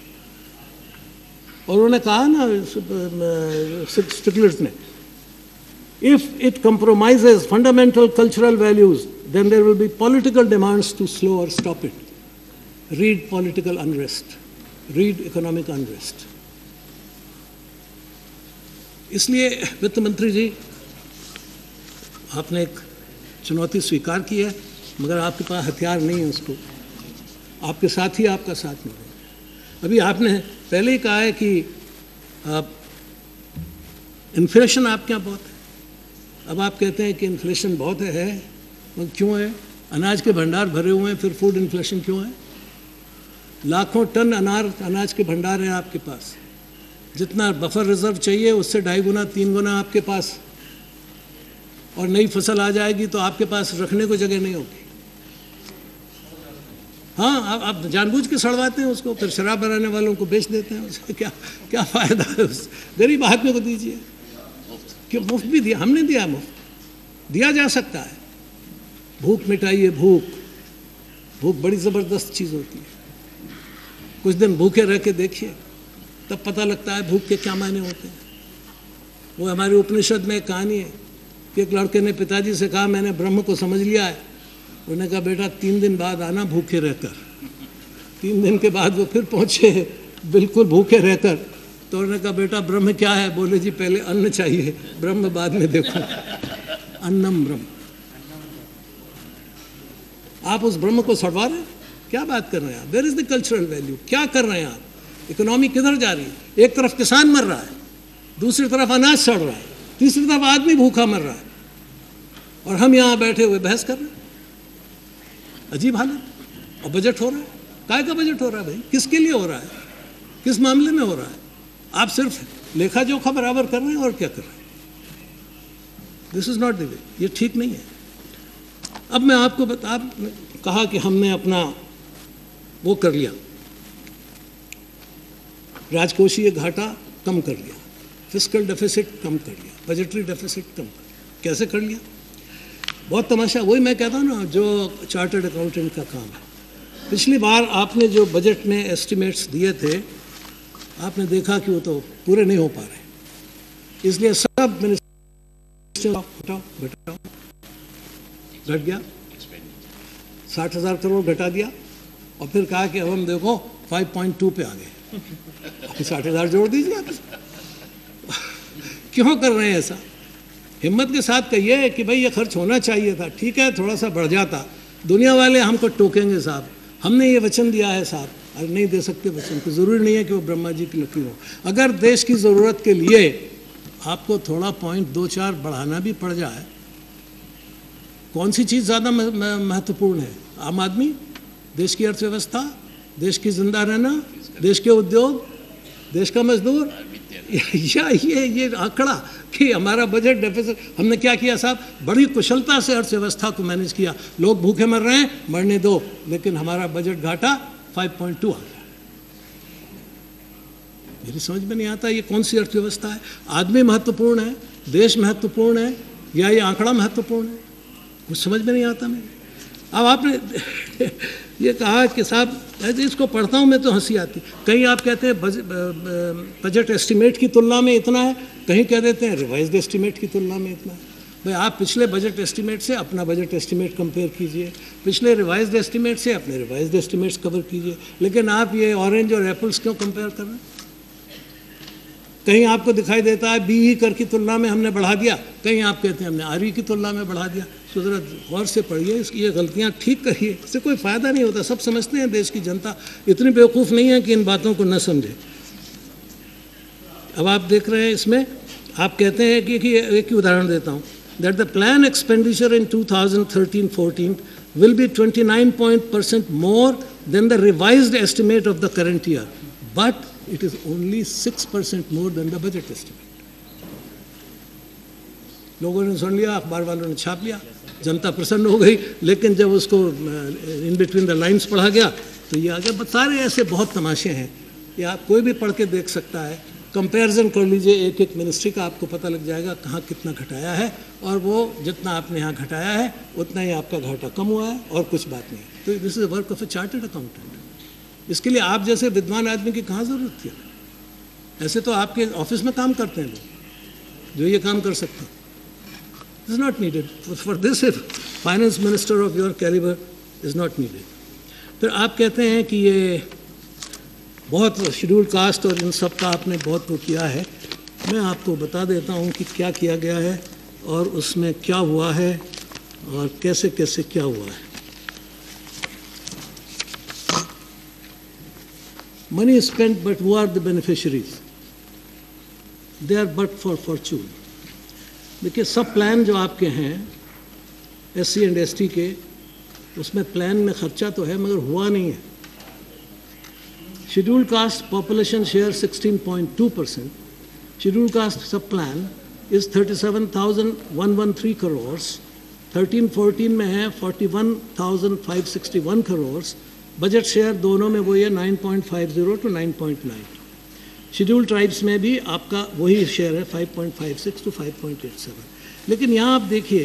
और उन्होंने कहा ना स्टिग्लिट्ज़ ने, if it compromises fundamental cultural values then there will be political demands to slow or stop it. Read political unrest, read economic unrest. इसलिए वित्त मंत्री जी आपने एक चुनौती स्वीकार की है, मगर आपके पास हथियार नहीं है उसको, आपके साथ ही आपका साथ नहीं है। अभी आपने पहले ही कहा है कि आप इन्फ्लेशन आपके यहाँ बहुत है। अब आप कहते हैं कि इन्फ्लेशन बहुत है, है तो क्यों है? अनाज के भंडार भरे हुए हैं, फिर फूड इन्फ्लेशन क्यों है? लाखों टन अनार अनाज के भंडार हैं आपके पास, जितना बफर रिजर्व चाहिए उससे ढाई गुना तीन गुना आपके पास, और नई फसल आ जाएगी तो आपके पास रखने को जगह नहीं होगी। हाँ, आप, आप जानबूझ के सड़वाते हैं उसको, फिर शराब बनाने वालों को बेच देते हैं, उससे क्या क्या फ़ायदा है? उस गरीब आदमी को दीजिए। क्यों मुफ्त भी दिया? हमने दिया, मुफ्त दिया जा सकता है। भूख मिटाइए, भूख भूख बड़ी ज़बरदस्त चीज़ होती है। कुछ दिन भूखे रह के देखिए, तब पता लगता है भूख के क्या मायने होते हैं। वो हमारे उपनिषद में एक कहानी है कि एक लड़के ने पिताजी से कहा, मैंने ब्रह्म को समझ लिया है। उन्होंने कहा, बेटा तीन दिन बाद आना भूखे रहकर। तीन दिन के बाद वो फिर पहुँचे बिल्कुल भूखे रहकर, तो उन्होंने कहा, बेटा ब्रह्म क्या है? बोले, जी पहले अन्न चाहिए, ब्रह्म बाद में देखो। अन्नम ब्रह्म। आप उस ब्रह्म को सड़वा रहे हैं? क्या बात कर रहे हैं आप? Where is the cultural value? क्या कर रहे हैं आप? इकोनॉमी किधर जा रही है? एक तरफ किसान मर रहा है, दूसरी तरफ अनाज सड़ रहा है, तीसरी तरफ आदमी भूखा मर रहा है, और हम यहाँ बैठे हुए बहस कर रहे हैं। अजीब हालत। और बजट हो रहा है, काय का बजट हो रहा है भाई? किसके लिए हो रहा है? किस मामले में हो रहा है? आप सिर्फ लेखा जोखा बराबर कर रहे हैं, और क्या कर रहे हैं? This is not the way. ये ठीक नहीं है। अब मैं आपको बता, आप कहा कि हमने अपना वो कर लिया, राजकोषीय घाटा कम कर लिया, फिस्कल डेफिसिट कम कर लिया, बजटरी डेफिसिट कम कर लिया। कैसे कर लिया? बहुत तमाशा। वही मैं कहता हूँ ना, जो चार्टर्ड अकाउंटेंट का काम है। पिछली बार आपने जो बजट में एस्टिमेट्स दिए थे, आपने देखा कि वो तो पूरे नहीं हो पा रहे, इसलिए सब मिनिस्टर घटाओ घटाओ घट गया, साठ हजार करोड़ घटा दिया, और फिर कहा कि अब हम देखो फाइव पॉइंट टू पे आ गए, साठ हजार जोड़ दीजिए आप। क्यों कर रहे हैं ऐसा? हिम्मत के साथ कहिए कि भाई ये खर्च होना चाहिए था, ठीक है थोड़ा सा बढ़ जाता। दुनिया वाले हमको टोकेंगे, साहब हमने ये वचन दिया है, साहब अरे नहीं दे सकते वचन, तो ज़रूरी नहीं है कि वो ब्रह्मा जी की लकीर हो। अगर देश की ज़रूरत के लिए आपको थोड़ा पॉइंट दो चार बढ़ाना भी पड़ जाए, कौन सी चीज़ ज़्यादा महत्वपूर्ण है? आम आदमी, देश की अर्थव्यवस्था, देश की जिंदा रहना, देश के उद्योग, देश का मजदूर, या ये ये आंकड़ा कि हमारा बजट डेफिसिट? हमने क्या किया साहब? बड़ी कुशलता से अर्थव्यवस्था को मैनेज किया। लोग भूखे मर रहे हैं, मरने दो, लेकिन हमारा बजट घाटा फाइव पॉइंट टू आ गया। मेरी समझ में नहीं आता ये कौन सी अर्थव्यवस्था है? आदमी महत्वपूर्ण है, देश महत्वपूर्ण है, या ये आंकड़ा महत्वपूर्ण है? कुछ समझ में नहीं आता मेरे। अब आपने ये कहा कि साहब, इसको पढ़ता हूँ मैं तो हंसी आती। कहीं आप कहते हैं बजट एस्टिमेट की तुलना में इतना है, कहीं कह देते हैं रिवाइज्ड एस्टिमेट की तुलना में इतना है। भाई आप पिछले बजट एस्टिमेट से अपना बजट एस्टिमेट कंपेयर कीजिए, पिछले रिवाइज्ड एस्टिमेट से अपने रिवाइज्ड एस्टिमेट्स कवर कीजिए, लेकिन आप ये ऑरेंज और एप्पल्स क्यों कंपेयर कर रहे हैं? कहीं आपको दिखाई देता है बी ई कर की तुलना में हमने बढ़ा दिया, कहीं आप कहते हैं हमने आर ई की तुलना में बढ़ा दिया। तो ज़रा गौर से पढ़िए, इसकी ये गलतियाँ ठीक करिए, इससे कोई फ़ायदा नहीं होता। सब समझते हैं, देश की जनता इतनी बेवकूफ़ नहीं है कि इन बातों को न समझे। अब आप देख रहे हैं इसमें, आप कहते हैं कि, कि एक ही उदाहरण देता हूँ, that the plan expenditure in two thousand thirteen fourteen will be twenty nine point percent more than the revised estimate of the current year, but it is only six percent more than the budget estimate. लोगों ने सुन लिया, अखबार वालों ने छाप लिया, जनता प्रसन्न हो गई, लेकिन जब उसको इन बिटवीन द लाइंस पढ़ा गया तो ये आ गया। सारे ऐसे बहुत तमाशे हैं, ये आप कोई भी पढ़ के देख सकता है। कंपैरिजन कर लीजिए एक एक मिनिस्ट्री का, आपको पता लग जाएगा कहाँ कितना घटाया है, और वो जितना आपने यहाँ घटाया है उतना ही आपका घाटा कम हुआ है, और कुछ बात नहीं। तो this is work of a chartered accountant. इसके लिए आप जैसे विद्वान आदमी की कहाँ ज़रूरत थी? ऐसे तो आपके ऑफिस में काम करते हैं लोग जो ये काम कर सकते हैं। Is not needed for this, finance minister of your calibre is not needed. फिर आप कहते हैं कि ये बहुत शेड्यूल कास्ट और इन सब का आपने बहुत वो किया है। मैं आपको बता देता हूँ कि क्या किया गया है और उसमें क्या हुआ है और कैसे कैसे क्या हुआ है। Money is spent, but who are the beneficiaries? They are but for fortune. देखिए सब प्लान जो आपके हैं S C and S T के, उसमें प्लान में खर्चा तो है मगर हुआ नहीं है। Schedule caste population share sixteen point two percent, schedule caste sub plan is thirty seven thousand one one three crores, thirteen fourteen में है forty one thousand five sixty one crores, budget share दोनों में वही है nine point five zero two nine point nine. Schedule tribes में भी आपका वही शेयर है five point five six two five point eight seven. लेकिन यहाँ आप देखिए,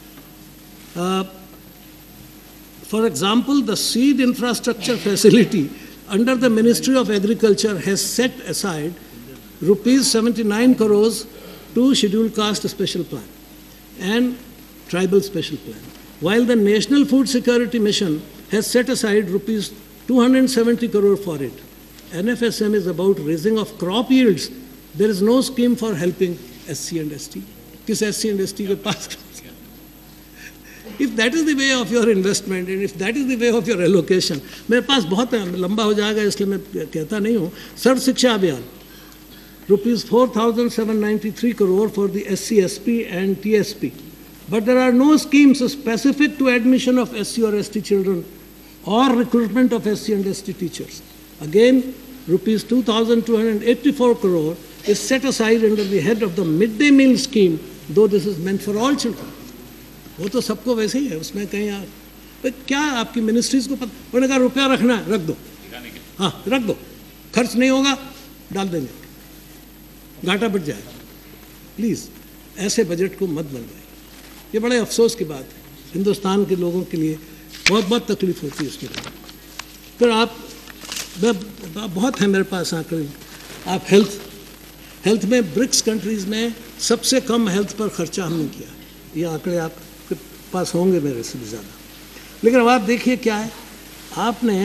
for example the seed infrastructure facility under the ministry of agriculture has set aside rupees seventy nine crores to schedule caste special plan and tribal special plan, while the National Food Security Mission has set aside rupees two hundred seventy crore for it. N F S M is about raising of crop yields. There is no scheme for helping S C and S T. Kis S C and S T ke paas? If that is the way of your investment and if that is the way of your allocation, मेरे पास बहुत लंबा हो जाएगा इसलिए मैं कहता नहीं हूँ। सर्व शिक्षा अभियान rupees four thousand seven hundred ninety-three crore for the S C S P and T S P. But there are no schemes specific to admission of S C or S T children or recruitment of S C and S T teachers. Again, rupees two thousand two hundred eighty-four crore is set aside under the head of the midday meal scheme, though this is meant for all children. वो तो सबको वैसे ही है, उसमें कहीं यार तो क्या आपकी मिनिस्ट्रीज को पता, उन्होंने कहा रुपया रखना है रख दो, हाँ रख दो, खर्च नहीं होगा डाल देंगे, घाटा बढ़ जाएगा। प्लीज़ ऐसे बजट को मत बनवाइए, ये बड़े अफसोस की बात है। हिंदुस्तान के लोगों के लिए बहुत बहुत तकलीफ होती है इसके लिए। फिर आप बहुत है मेरे पास आंकड़े, आप हेल्थ हेल्थ में ब्रिक्स कंट्रीज़ में सबसे कम हेल्थ पर खर्चा हमने किया, ये आंकड़े आपके पास होंगे मेरे से भी ज़्यादा। लेकिन अब आप देखिए क्या है, आपने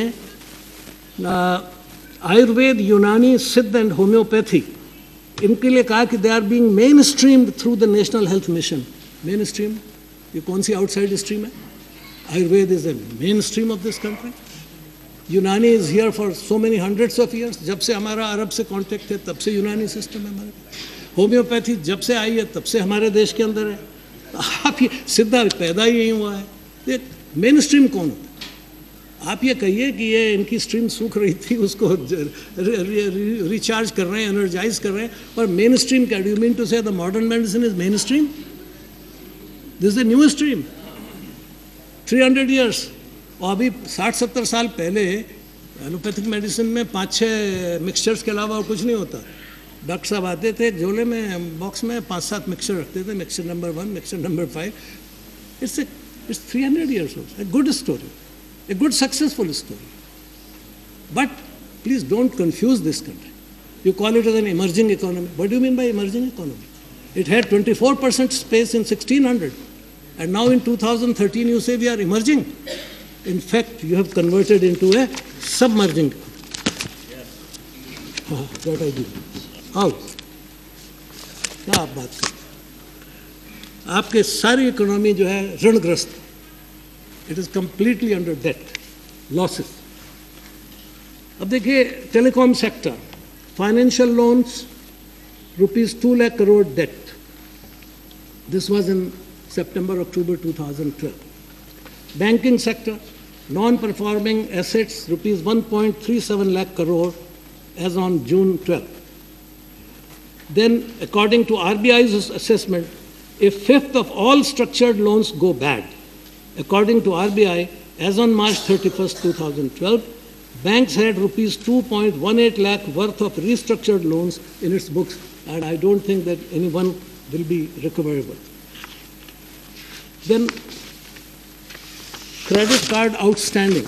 आयुर्वेद, यूनानी, सिद्ध एंड होम्योपैथी इनके लिए कहा कि they are being mainstreamed through the National Health Mission. Mainstream ये कौन सी आउटसाइड स्ट्रीम है? Ayurveda is the mainstream of this country. Unani is here for so many hundreds of years, जब से हमारा अरब से कांटेक्ट है तब से यूनानी सिस्टम है हमारे। होम्योपैथी जब से आई है तब से हमारे देश के अंदर है। आप ये सिद्धा पैदा ही यही हुआ है। ये मेन स्ट्रीम कौन होता है? आप ये कहिए कि ये इनकी स्ट्रीम सूख रही थी, उसको रिचार्ज कर रहे हैं, एनर्जाइज कर रहे हैं, और मेन स्ट्रीम क्या? Do you mean to say the modern medicine is mainstream? This is new stream. Three hundred years, और अभी साठ सत्तर साल पहले एलोपैथिक मेडिसिन में पाँच छः मिक्सचर्स के अलावा और कुछ नहीं होता। डॉक्टर साहब आते थे झोले में, बॉक्स में पाँच सात मिक्सचर रखते थे, mixture number one, mixture number five. It's it's three hundred years old, a good story, a good successful story. But please don't confuse this country. You call it as an emerging economy. What do you mean by emerging economy? It had twenty-four percent space in sixteen hundred, and now in two thousand thirteen you say we are emerging. In fact, you have converted into a submerging economy. Yes. Ah, that I do. How? क्या आप बात करते हैं? आपके सारी economy जो है ऋणग्रस्त, it is completely under debt, losses. अब देखिए telecom sector, financial loans rupees two lakh crore debt, this was in September October two thousand twelve. Banking sector, non performing assets rupees one point three seven lakh crore as on June twelve. Then according to R B I's assessment, a fifth of all structured loans go bad. According to R B I, as on March thirty-first, two thousand twelve, banks had rupees two point one eight lakh worth of restructured loans in its books, and I don't think that any one will be recoverable. Then, credit card outstanding,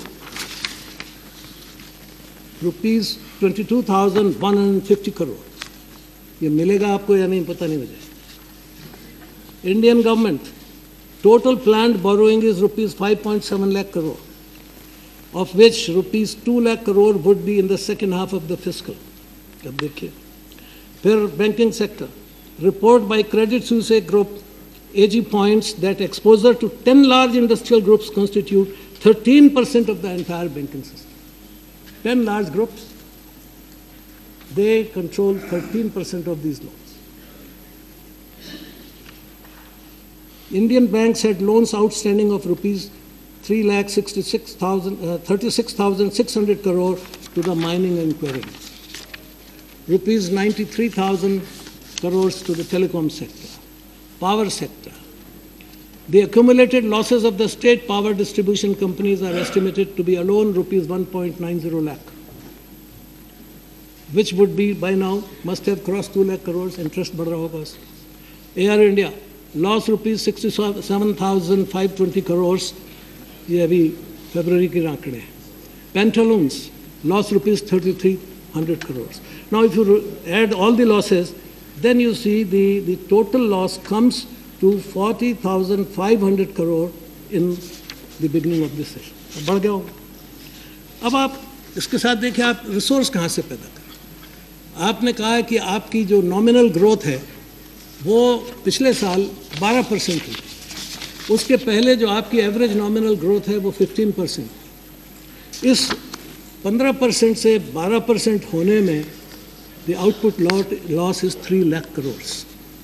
rupees twenty-two thousand one hundred fifty crore. ये मिलेगा आपको या नहीं पता नहीं मुझे। Indian government, total planned borrowing is rupees five point seven lakh crore, of which rupees two lakh crore would be in the second half of the fiscal. अब देखिए, फिर banking sector, report by Credit Suisse Group A G points that exposure to ten large industrial groups constitute thirteen percent of the entire banking system. ten large groups, they control thirteen percent of these loans. Indian banks had loans outstanding of rupees three lakh sixty-six thousand, uh, thirty-six thousand six hundred crore to the mining and quarrying, rupees ninety-three thousand crores to the telecom sector, power sector. The accumulated losses of the state power distribution companies are estimated to be alone rupees one point nine zero lakh, which would be by now must have crossed two lakh crores. Interest बढ़ रहा होगा उसका. Air India loss rupees sixty-seven thousand five hundred twenty crores. ये अभी फरवरी के आंकड़े हैं. Pantaloons loss rupees thirty-three hundred crores. Now, if you add all the losses, then you see the, the total loss comes to forty thousand five hundred crore in the beginning of this session. अब बढ़ गया होगा. अब आप इसके साथ देखिए आप रिसोर्स कहाँ से पैदा करें. आपने कहा है कि आपकी जो नॉमिनल ग्रोथ है वो पिछले साल बारह परसेंट हुई. उसके पहले जो आपकी एवरेज नॉमिनल ग्रोथ है वो फिफ्टीन परसेंट. इस पंद्रह परसेंट से बारह परसेंट होने में the output loss is three lakh crore.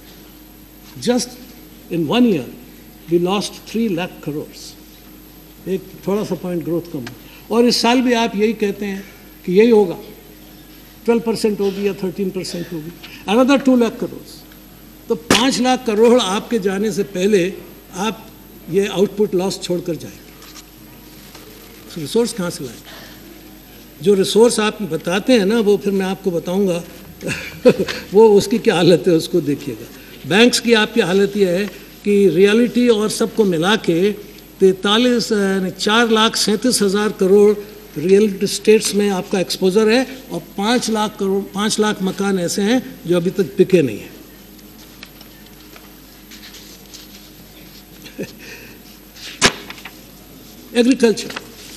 Just in one year we lost three lakh crore. एक थोड़ा सा पॉइंट ग्रोथ कम. और इस साल भी आप यही कहते हैं कि यही होगा, ट्वेल्व परसेंट होगी या थर्टीन परसेंट होगी. Another two lakh crore. तो पाँच लाख करोड़ आपके जाने से पहले आप ये आउटपुट लॉस छोड़कर जाएंगे. तो रिसोर्स कहाँ से लाएंगे? जो रिसोर्स आप बताते हैं ना वो फिर मैं आपको बताऊंगा वो उसकी क्या हालत है उसको देखिएगा. बैंक्स की आपकी हालत ये है कि रियलिटी और सबको मिला के तैंतालीस चार लाख सैंतीस हज़ार करोड़ रियल स्टेट्स में आपका एक्सपोजर है और पाँच लाख करोड़ पाँच लाख मकान ऐसे हैं जो अभी तक बिके नहीं हैं. एग्रीकल्चर.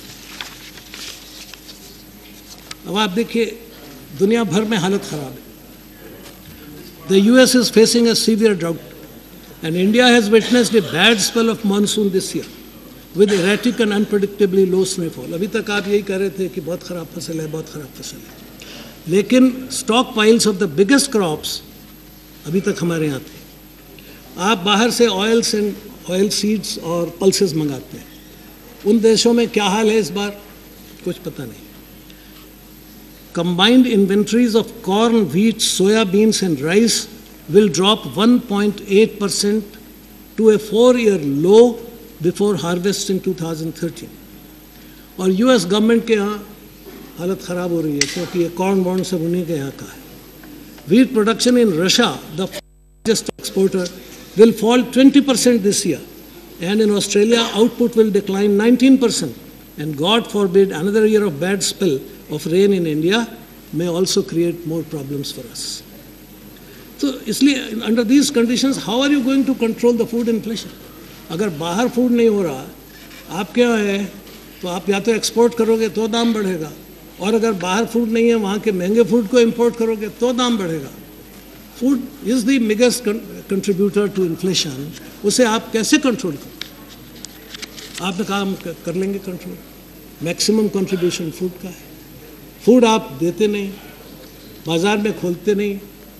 अब आप देखिए दुनिया भर में हालत खराब है. The US is facing a severe drought and India has witnessed a bad spell of monsoon this year with erratic and unpredictably low snowfall. अभी तक आप यही कह रहे थे कि बहुत ख़राब फसल है, बहुत ख़राब फसल है, लेकिन stockpiles of the biggest crops अभी तक हमारे यहाँ थे. आप बाहर से ऑयल्स एंड ऑयल सीड्स और पल्सेस मंगाते हैं. उन देशों में क्या हाल है इस बार कुछ पता नहीं. Combined inventories of corn, wheat, soya beans and rice will drop one point eight percent to a four-year low before harvest in two thousand thirteen. और यूएस गवर्नमेंट के यहाँ हालत ख़राब हो रही है क्योंकि ये कॉर्न बॉन्ड सब उन्हीं के यहाँ का है. Wheat production in Russia, the largest exporter, will fall twenty percent this year, and in Australia output will decline nineteen percent. And God forbid another year of bad spell of rain in India may also create more problems for us. So इसलिए under these conditions how are you going to control the food inflation? अगर बाहर food नहीं हो रहा आपके यहाँ है तो आप या तो एक्सपोर्ट करोगे तो दाम बढ़ेगा, और अगर बाहर फूड नहीं है वहाँ के महंगे फूड को इंपोर्ट करोगे तो दाम बढ़ेगा. Food is the biggest contributor to inflation. उसे आप कैसे कंट्रोल करो? आपने कहा हम कर लेंगे कंट्रोल. मैक्सिमम कंट्रीब्यूशन फूड का है. फूड आप देते नहीं, बाजार में खोलते नहीं,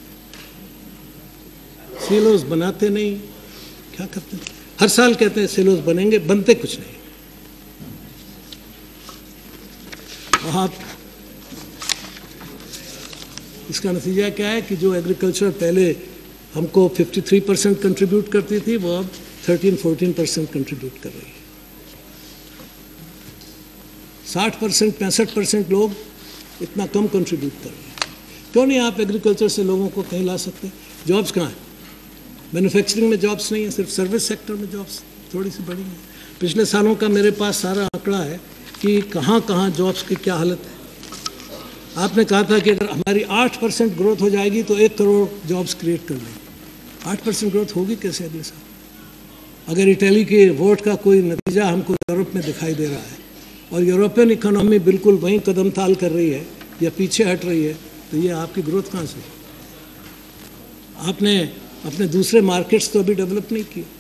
सिलोस बनाते नहीं, क्या करते हैं? हर साल कहते हैं सिलोस बनेंगे, बनते कुछ नहीं. आप इसका नतीजा क्या है कि जो एग्रीकल्चर पहले हमको तिरेपन परसेंट कंट्रीब्यूट करती थी वो अब तेरह चौदह परसेंट कंट्रीब्यूट कर रही है. साठ परसेंट पैंसठ परसेंट लोग इतना कम कंट्रीब्यूट कर रहे हैं. क्यों नहीं आप एग्रीकल्चर से लोगों को कहीं ला सकते? जॉब्स कहाँ हैं? मैन्युफैक्चरिंग में जॉब्स नहीं है, सिर्फ सर्विस सेक्टर में जॉब्स थोड़ी सी बड़ी है. पिछले सालों का मेरे पास सारा आंकड़ा है कि कहाँ कहाँ जॉब्स की क्या हालत है. आपने कहा था कि अगर हमारी आठ परसेंट ग्रोथ हो जाएगी तो एक करोड़ जॉब्स क्रिएट कर लेंगे. आठ परसेंट ग्रोथ होगी कैसे अगले साल? अगर इटली के वोट का कोई नतीजा हमको यूरोप में दिखाई दे रहा है और यूरोपियन इकोनॉमी बिल्कुल वहीं कदम ताल कर रही है या पीछे हट रही है, तो ये आपकी ग्रोथ कहाँ से? आपने अपने दूसरे मार्केट्स तो अभी डेवलप नहीं किए.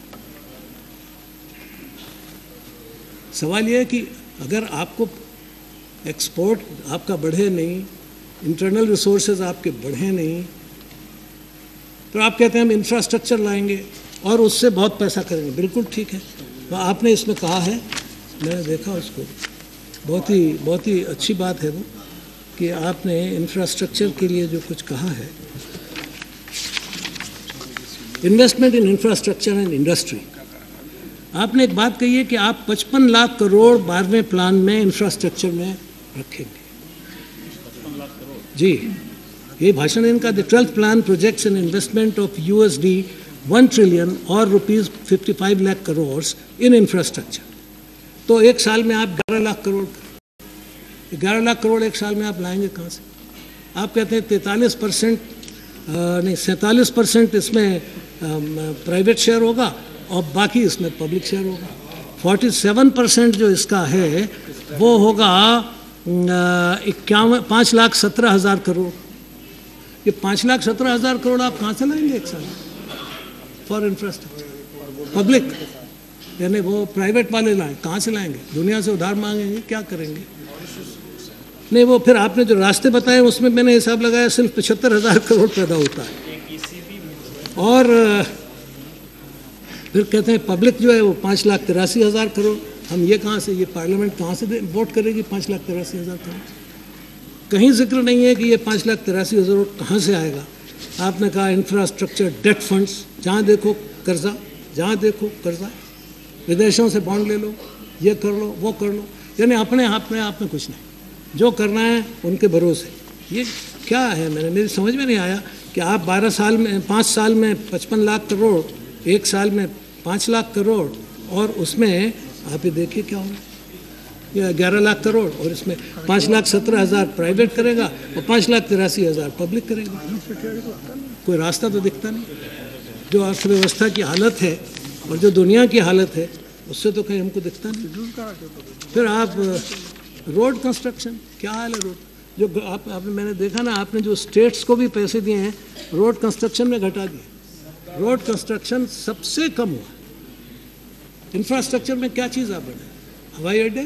सवाल ये है कि अगर आपको एक्सपोर्ट आपका बढ़े नहीं, इंटरनल रिसोर्सेज आपके बढ़े नहीं, तो आप कहते हैं हम इंफ्रास्ट्रक्चर लाएंगे, और उससे बहुत पैसा करेंगे। बिल्कुल ठीक है, तो आपने इसमें कहा है, मैंने देखा उसको, बहुत ही बहुत ही अच्छी बात है वो कि आपने इंफ्रास्ट्रक्चर के लिए जो कुछ कहा है, investment in infrastructure and industry. आपने एक बात कही है कि आप पचपन लाख करोड़ बारहवें प्लान में इंफ्रास्ट्रक्चर में रखेंगे। जी, ये भाषण इनका, the twelfth plan projects an investment of USD one trillion और rupees fifty five lakh crore in infrastructure. तो एक साल में आप ग्यारह लाख करोड़ ग्यारह लाख करोड़ एक साल में आप लाएंगे कहाँ से? आप कहते हैं तैंतालीस परसेंट नहीं सैंतालीस परसेंट इसमें प्राइवेट शेयर होगा और बाकी इसमें पब्लिक शेयर होगा। सैंतालीस परसेंट जो इसका है वो होगा इक्यावन पाँच लाख सत्रह हज़ार करोड़। ये पाँच लाख सत्रह हज़ार करोड़ आप कहाँ से लाएंगे एक साल फॉर इंफ्रास्ट्रक्चर? पब्लिक यानी वो प्राइवेट वाले लाएं, कहाँ से लाएंगे? दुनिया से उधार मांगेंगे, क्या करेंगे? नहीं, वो फिर आपने जो रास्ते बताए उसमें मैंने हिसाब लगाया सिर्फ पचहत्तर हज़ार करोड़ पैदा होता है। और फिर कहते हैं पब्लिक जो है वो पाँच लाख तिरासी हज़ार करोड़। हम ये कहाँ से, ये पार्लियामेंट कहाँ से वोट करेगी पाँच लाख तिरासी हज़ार करोड़? कहीं जिक्र नहीं है कि ये पाँच लाख तिरासी हज़ार कहाँ से आएगा। आपने कहा इंफ्रास्ट्रक्चर डेट फंड्स, जहाँ देखो कर्जा, जहाँ देखो कर्जा, विदेशों से बॉन्ड ले लो, ये कर लो, वो कर लो, यानी अपने आप में आप में कुछ नहीं, जो करना है उनके भरोसे। ये क्या है? मैंने मेरी समझ में नहीं आया कि आप बारह साल में, पाँच साल में पचपन लाख करोड़, एक साल में पाँच लाख करोड़, और उसमें आप ये देखिए क्या होगा, या ग्यारह लाख करोड़, और इसमें पाँच लाख सत्रह हज़ार प्राइवेट करेगा और पाँच लाख तिरासी हज़ार पब्लिक करेगा। कोई रास्ता तो दिखता नहीं। जो अर्थव्यवस्था की हालत है और जो दुनिया की हालत है उससे तो कहीं हमको दिखता नहीं। फिर आप रोड कंस्ट्रक्शन, क्या हाल है रोड? जो आप आपने मैंने देखा ना, आपने जो स्टेट्स को भी पैसे दिए हैं रोड कंस्ट्रक्शन में घटा दिए। रोड कंस्ट्रक्शन सबसे कम हुआ। इंफ्रास्ट्रक्चर में क्या चीज़ आप बनाए? हवाई अड्डे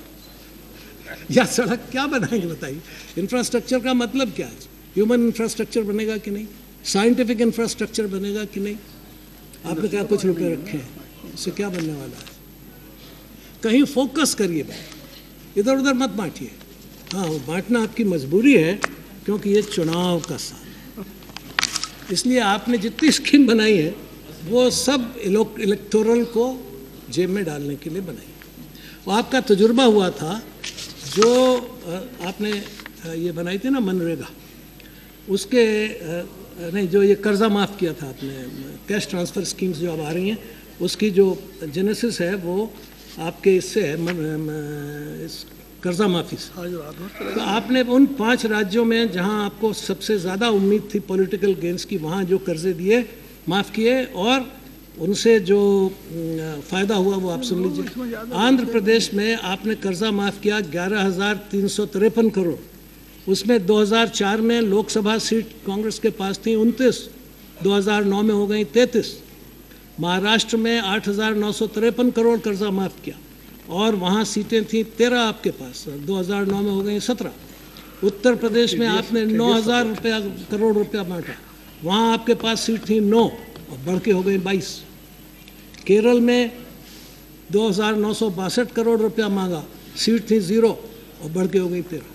या सड़क क्या बनाएंगे बताइए? इंफ्रास्ट्रक्चर का मतलब क्या है? ह्यूमन इंफ्रास्ट्रक्चर बनेगा कि नहीं? साइंटिफिक इंफ्रास्ट्रक्चर बनेगा कि नहीं? आपने क्या कुछ रुपए रखे हैं, इससे क्या बनने वाला है? कहीं फोकस करिए, बात इधर उधर मत बांटिए। हाँ, वो बांटना आपकी मजबूरी है क्योंकि ये चुनाव का साल, इसलिए आपने जितनी स्कीम बनाई है वो सब इलेक्टोरल को जेब में डालने के लिए बनाई। वो आपका तजुर्बा हुआ था जो आपने ये बनाई थी ना मनरेगा, उसके नहीं, जो ये कर्जा माफ़ किया था आपने, कैश ट्रांसफ़र स्कीम्स जो अब आ रही हैं, उसकी जो जेनेसिस है वो आपके इससे है, इस कर्जा माफ़ी से। तो आपने उन पांच राज्यों में जहां आपको सबसे ज़्यादा उम्मीद थी पॉलिटिकल गेन्स की, वहां जो कर्जे दिए, माफ़ किए, और उनसे जो फ़ायदा हुआ वो आप सुन लीजिए। आंध्र प्रदेश में आपने कर्जा माफ़ किया ग्यारह हज़ार तीन सौ तिरपन करोड़। उसमें दो हज़ार चार में लोकसभा सीट कांग्रेस के पास थी उनतीस, दो हज़ार नौ में हो गई तैंतीस। महाराष्ट्र में आठ हज़ार नौ सौ तिरपन करोड़ कर्जा माफ़ किया और वहाँ सीटें थी तेरह आपके पास, दो हज़ार नौ में हो गई सत्रह। उत्तर प्रदेश में आपने नौ हज़ार रुपया करोड़ रुपया बांटा, वहाँ आपके पास सीट थी नौ और बढ़ के हो गई बाईस। केरल में दो हज़ार नौ सौ बासठ करोड़ रुपया मांगा, सीट थी ज़ीरो और बढ़ के हो गई तेरह।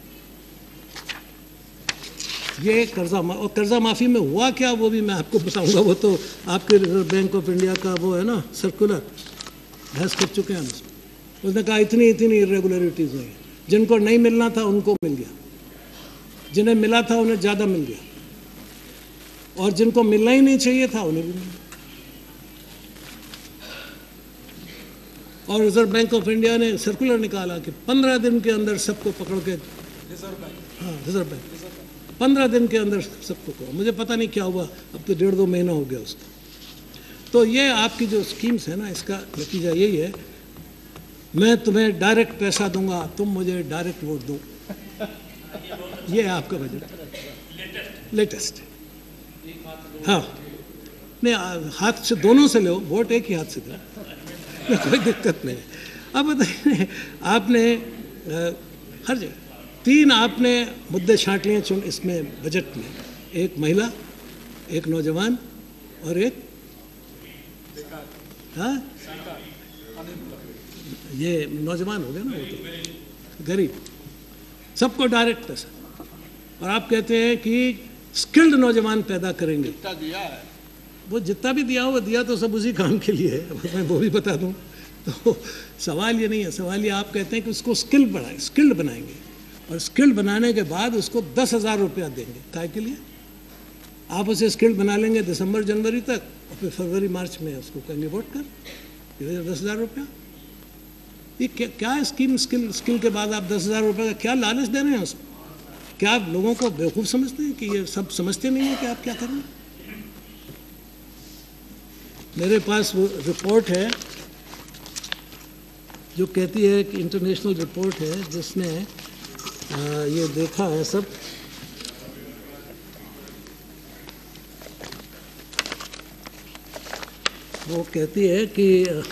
ये कर्जा और कर्जा माफ़ी में हुआ क्या वो भी मैं आपको बताऊंगा। वो तो आपके रिजर्व बैंक ऑफ इंडिया का वो है ना सर्कुलर, बहस कर चुके हैं उसमें। उसने कहा इतनी इतनी इरेगुलरिटीज़ हुई, जिनको नहीं मिलना था उनको मिल गया, जिन्हें मिला था उन्हें ज़्यादा मिल गया, और जिनको मिलना ही नहीं चाहिए था उन्हें भी मिला। और रिजर्व बैंक ऑफ इंडिया ने सर्कुलर निकाला कि पंद्रह दिन के अंदर सबको पकड़ के, रिजर्व बैंक हाँ रिजर्व बैंक पंद्रह दिन के अंदर सबको करो। मुझे पता नहीं क्या हुआ, अब तो डेढ़ दो महीना हो गया उसका। तो ये आपकी जो स्कीम्स है ना, इसका नतीजा यही है, मैं तुम्हें डायरेक्ट पैसा दूंगा, तुम मुझे डायरेक्ट वोट दो। ये है आपका बजट लेटेस्ट। हाँ, नहीं हाथ से दोनों से लो, वोट एक ही हाथ से दो, कोई दिक्कत नहीं। अब बताइए, आपने हर जगह तीन आपने मुद्दे छांट लिए चुन इसमें बजट में, एक महिला, एक नौजवान और एक हाँ, ये नौजवान हो गया ना, वो तो गरीब, सबको डायरेक्ट पैसा। और आप कहते हैं कि स्किल्ड नौजवान पैदा करेंगे। जितना दिया है, वो जितना भी दिया हो वो दिया तो सब उसी काम के लिए है, मैं वो भी बता दूं। तो सवाल ये नहीं है, सवाल ये आप कहते हैं कि उसको स्किल बढ़ाएं, स्किल्ड बनाएंगे, और स्किल्ड बनाने के बाद उसको दस हज़ार रुपया देंगे। काय के लिए? आप उसे स्किल्ड बना लेंगे दिसंबर जनवरी तक, और फिर फरवरी मार्च में उसको कहेंगे वोट कर, ये दस हज़ार रुपया। ये क्या, क्या स्कीम? स्किल स्किल के बाद आप दस हज़ार रुपये का क्या लालच दे रहे हैं उसको? क्या आप लोगों को बेवकूफ़ समझते हैं कि ये सब समझते नहीं हैं कि आप क्या कर रहे हैं? मेरे पास वो रिपोर्ट है जो कहती है कि इंटरनेशनल रिपोर्ट है जिसने आ, ये देखा है सब। वो कहती है कि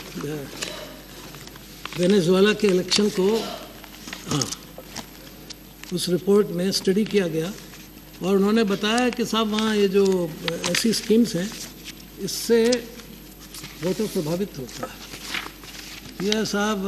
वेनेजुएला के इलेक्शन को, हाँ, उस रिपोर्ट में स्टडी किया गया और उन्होंने बताया कि साहब वहाँ ये जो ऐसी स्कीम्स हैं इससे वोटर प्रभावित होता है। यह साहब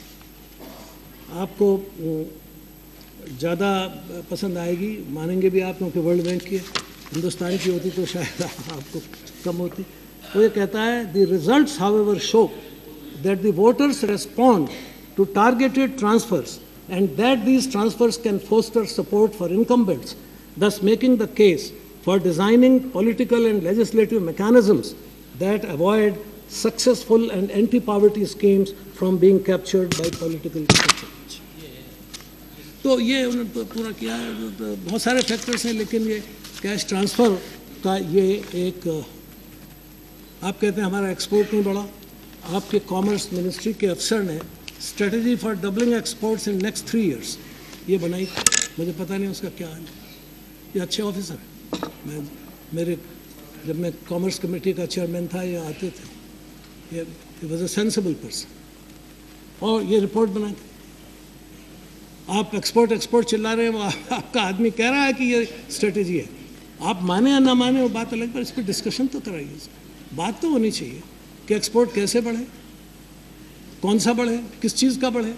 आपको ज़्यादा पसंद आएगी, मानेंगे भी आप, क्योंकि वर्ल्ड बैंक की हिंदुस्तान की होती तो शायद आपको कम होती। वो ये कहता है, the results however show that the voters respond to targeted transfers and that these transfers can foster support for incumbents, thus making the case for designing political and legislative mechanisms that avoid successful and anti-poverty schemes from being captured by political concerns. तो ये उन्होंने पूरा किया है, बहुत सारे factors हैं, लेकिन ये कैश ट्रांसफ़र का ये एक, आप कहते हैं हमारा एक्सपोर्ट नहीं बढ़ा, आपके कॉमर्स मिनिस्ट्री के अफसर ने strategy for doubling exports in next three years ये बनाई, मुझे पता नहीं उसका क्या है। ये अच्छे ऑफिसर हैं, मैं मेरे जब मैं कॉमर्स कमेटी का चेयरमैन था ये आते थे, ये वॉज अ सेंसिबल पर्सन। और ये रिपोर्ट बना के आप एक्सपोर्ट एक्सपोर्ट चिल्ला रहे हैं, वो आपका आदमी कह रहा है कि ये स्ट्रेटजी है, आप माने या ना माने वो बात अलग, पर इस पर डिस्कशन तो कराइए। बात तो होनी चाहिए कि एक्सपोर्ट कैसे बढ़े, कौन सा बढ़े, किस चीज़ का बढ़े,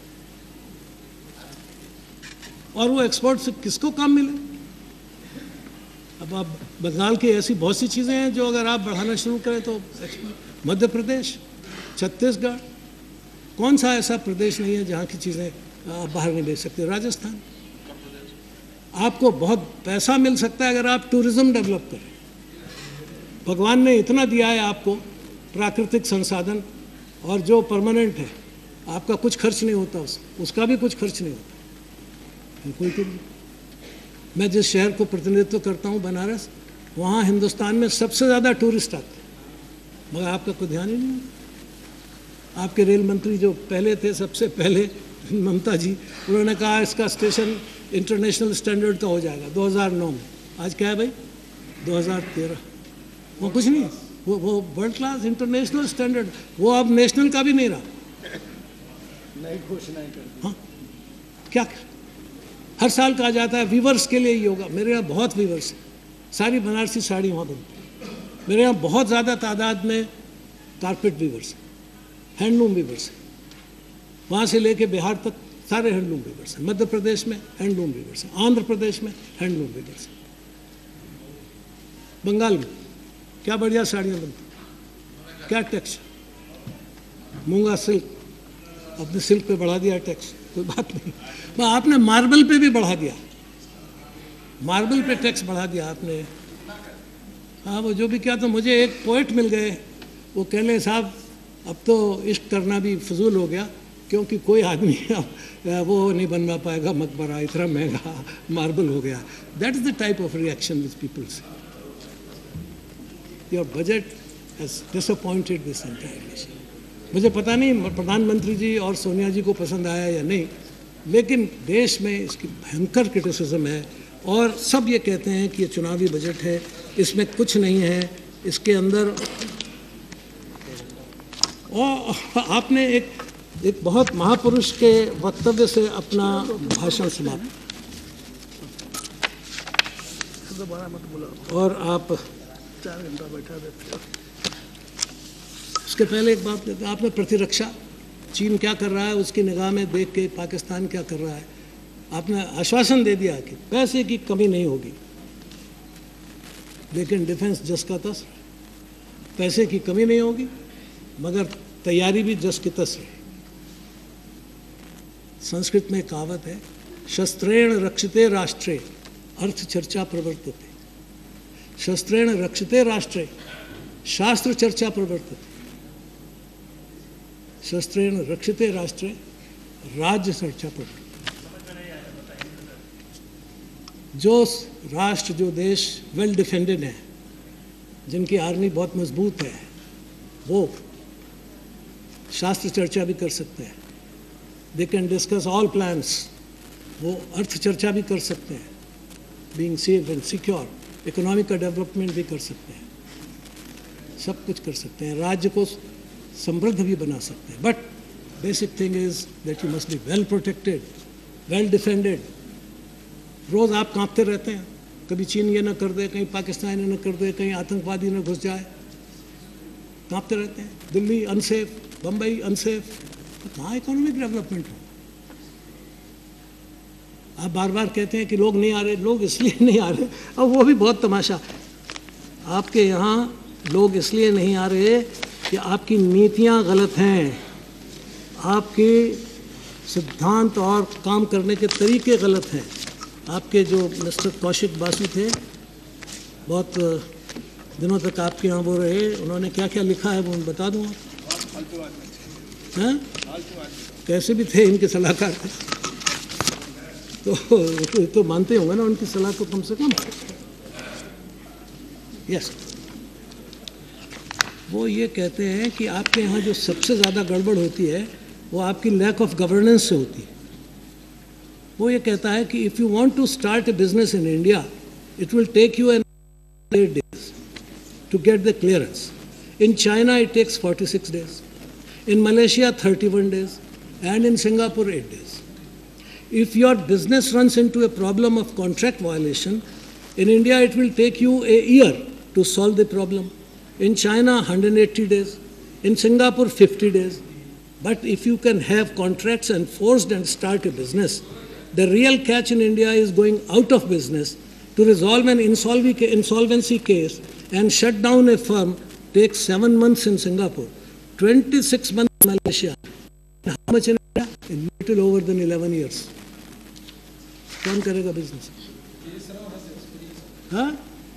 और वो एक्सपोर्ट से किसको काम मिले। अब आप बंगाल की ऐसी बहुत सी चीज़ें हैं जो अगर आप बढ़ाना शुरू करें तो मध्य प्रदेश, छत्तीसगढ़, कौन सा ऐसा प्रदेश नहीं है जहाँ की चीज़ें आप बाहर नहीं बेच सकते। राजस्थान, आपको बहुत पैसा मिल सकता है अगर आप टूरिज़्म डेवलप करें। भगवान ने इतना दिया है आपको प्राकृतिक संसाधन, और जो परमानेंट है, आपका कुछ खर्च नहीं होता, उस उसका भी कुछ खर्च नहीं होता। कोई तो मैं जिस शहर को प्रतिनिधित्व करता हूँ, बनारस, वहाँ हिंदुस्तान में सबसे ज़्यादा टूरिस्ट आते हैं, मगर आपका कोई ध्यान ही नहीं है। आपके रेल मंत्री जो पहले थे, सबसे पहले ममता जी, उन्होंने कहा इसका स्टेशन इंटरनेशनल स्टैंडर्ड का हो जाएगा दो हज़ार नौ में। आज क्या है भाई, दो हज़ार तेरह, वो कुछ नहीं, वो वो वर्ल्ड क्लास इंटरनेशनल स्टैंडर्ड, वो अब नेशनल का भी नहीं रहा। नई घोषणाएं कर दी। हाँ, क्या हर साल कहा जाता है वीवर्स के लिए ही होगा। मेरे यहाँ बहुत वीवर्स हैं, सारी बनारसी साड़ी वहाँ बनती है। मेरे यहाँ बहुत ज़्यादा तादाद में कारपेट वीवर्स हैं, हैंडलूम वीवर्स हैं, वहाँ से लेके बिहार तक सारे हैंडलूम वीवर्स हैं। मध्य प्रदेश में हैंडलूम वीवर्स हैं, आंध्र प्रदेश में हैंडलूम वीवर्स हैं, बंगाल में क्या बढ़िया साड़ियाँ बनती, क्या टैक्स, मूंगा सिल्क, अपने सिल्क पे बढ़ा दिया टैक्स, कोई बात नहीं। मैं आपने मार्बल पे भी बढ़ा दिया, मार्बल पे टैक्स बढ़ा दिया आपने। हाँ, वो जो भी क्या, तो मुझे एक पोएट मिल गए, वो कह ले साहब अब तो इश्क करना भी फजूल हो गया, क्योंकि कोई आदमी वो नहीं बनवा पाएगा मकबरा, इतना महंगा मार्बल हो गया। That is the type of reaction which people say. Your budget has disappointed this entire nation. मुझे पता नहीं प्रधानमंत्री जी और सोनिया जी को पसंद आया या नहीं, लेकिन देश में इसकी भयंकर क्रिटिसिज्म है, और सब ये कहते हैं कि ये चुनावी बजट है, इसमें कुछ नहीं है, इसके अंदर। और आपने एक एक बहुत महापुरुष के वक्तव्य से अपना भाषण समाप्त, और आप चार घंटा बैठा रहते हो। उसके पहले एक बात कहते हैं, आपने प्रतिरक्षा, चीन क्या कर रहा है उसकी निगाह में देख के पाकिस्तान क्या कर रहा है, आपने आश्वासन दे दिया कि पैसे की कमी नहीं होगी, लेकिन डिफेंस जस का तस, पैसे की कमी नहीं होगी मगर तैयारी भी जस की तस रहे। संस्कृत में कहावत है, शस्त्रेण रक्षिते राष्ट्रे अर्थ चर्चा प्रवर्तते। शस्त्रेण रक्षिते राष्ट्रे शास्त्र चर्चा प्रवर्तते। शस्त्रेण रक्षिते राष्ट्रे राज्य चर्चा प्रवर्तते। जो राष्ट्र, जो देश वेल डिफेंडेड है, जिनकी आर्मी बहुत मजबूत है, वो शास्त्र चर्चा भी कर सकते हैं। They can discuss all plans. वो अर्थ चर्चा भी कर सकते हैं, being safe and secure. Economic का डेवलपमेंट भी कर सकते हैं, सब कुछ कर सकते हैं, राज्य को समृद्ध भी बना सकते हैं। But basic thing is that you must be well protected, well defended. रोज़ आप कांपते रहते हैं, कभी चीन ये ना कर दे, कहीं पाकिस्तान ये ना कर दे, कहीं आतंकवादी ना घुस जाए, कांपते रहते हैं। दिल्ली अनसेफ, बम्बई अनसेफ, तो कहाँ इकोनॉमिक डेवलपमेंट हो? आप बार बार कहते हैं कि लोग नहीं आ रहे, लोग इसलिए नहीं आ रहे। अब वो भी बहुत तमाशा, आपके यहाँ लोग इसलिए नहीं आ रहे कि आपकी नीतियाँ गलत हैं, आपके सिद्धांत और काम करने के तरीके गलत हैं। आपके जो मिस्टर कौशिक बासु थे, बहुत दिनों तक आपके यहाँ वो रहे, उन्होंने क्या क्या लिखा है वो बता दूँ आप? हैं? कैसे भी थे, इनके सलाहकार थे, तो तो मानते होंगे ना उनकी सलाह को कम से कम। यस, वो ये कहते हैं कि आपके यहाँ जो सबसे ज़्यादा गड़बड़ होती है वो आपकी लैक ऑफ गवर्नेंस से होती है। वो ये कहता है कि if you want to start a business in India, it will take you an eight days to get the clearance. In China it takes forty six days, in Malaysia thirty-one days, and in Singapore eight days. If your business runs into a problem of contract violation, in India it will take you a year to solve the problem. In China one hundred eighty days, in Singapore fifty days. But if you can have contracts enforced and start a business, the real catch in India is going out of business. To resolve an insolvency case and shut down a firm takes seven months in Singapore, twenty-six months in Malaysia, and how much in India? A little over than eleven years. कौन करेगा business? हाँ,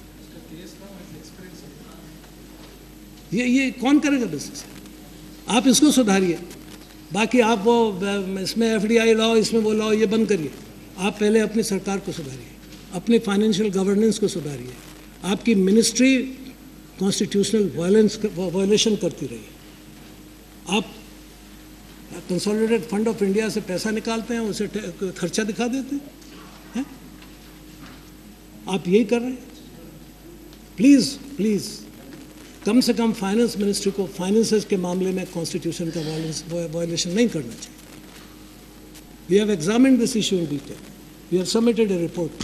ये ये कौन करेगा business? आप इसको सुधारिए, बाकी आप वो इसमें एफ डी आई लाओ, इसमें वो लाओ, ये बंद करिए। आप पहले अपनी सरकार को सुधारिए, अपनी फाइनेंशियल गवर्नेंस को सुधारिए। आपकी मिनिस्ट्री कॉन्स्टिट्यूशनल वायलेंस वायलेशन करती रही है। आप कंसोलिडेटेड फंड ऑफ इंडिया से पैसा निकालते हैं, उसे खर्चा दिखा देते हैं, हैं? आप यही कर रहे हैं। प्लीज़ प्लीज़ कम से कम फाइनेंस मिनिस्ट्री को फाइनेंसेस के मामले में कॉन्स्टिट्यूशन का वायलेशन नहीं करना चाहिए। We have examined this issue in detail, we have submitted a report.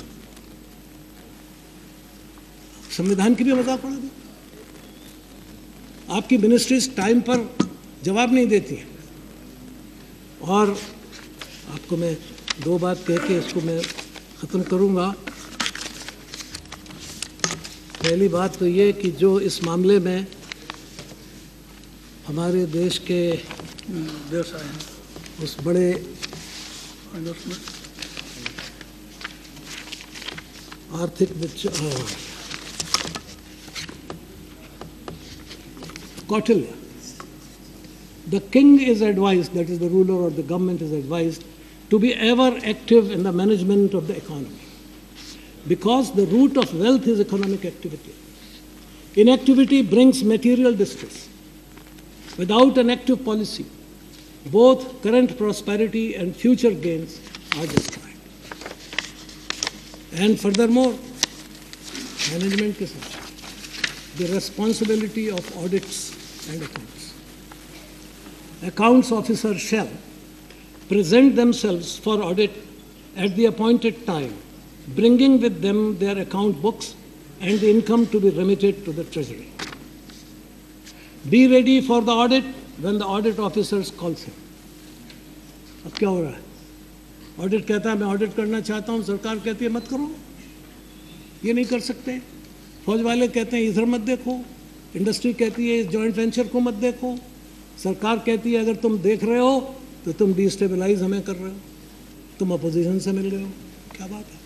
संविधान की भी मजाक उड़ा दी। आपकी मिनिस्ट्रीज टाइम पर जवाब नहीं देती है। और आपको मैं दो बात कह के इसको मैं ख़त्म करूँगा। पहली बात तो ये कि जो इस मामले में हमारे देश के व्यवसाय उस बड़े आर्थिक Kautilya, the king is advised, that is the ruler or the government is advised, to be ever active in the management of the economy, because the root of wealth is economic activity. Inactivity brings material distress. Without an active policy, both current prosperity and future gains are destroyed. And furthermore, management के साथ the responsibility of audits and accounts. Accounts officers shall present themselves for audit at the appointed time, bringing with them their account books and the income to be remitted to the treasury. Be ready for the audit when the audit officers calls him. अब क्या हो रहा है? Audit कहता है मैं audit करना चाहता हूँ, सरकार कहती है मत करो, ये नहीं कर सकते। फौज वाले कहते हैं इधर मत देखो, इंडस्ट्री कहती है इस जॉइंट वेंचर को मत देखो, सरकार कहती है अगर तुम देख रहे हो तो तुम डिस्टेबलाइज हमें कर रहे हो, तुम अपोजिशन से मिल रहे हो। क्या बात है?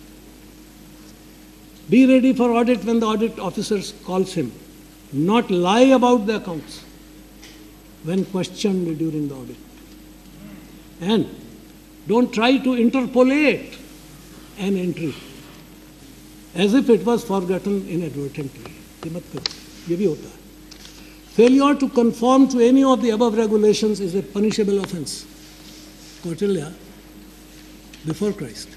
Be ready for audit when the audit officers calls him. Not lie about the accounts when questioned during the audit. And don't try to interpolate an entry as if it was forgotten inadvertently. ये मत करो, ये भी होता है। Failure to conform to any of the above regulations is a punishable offense. Kautilya, before Christ,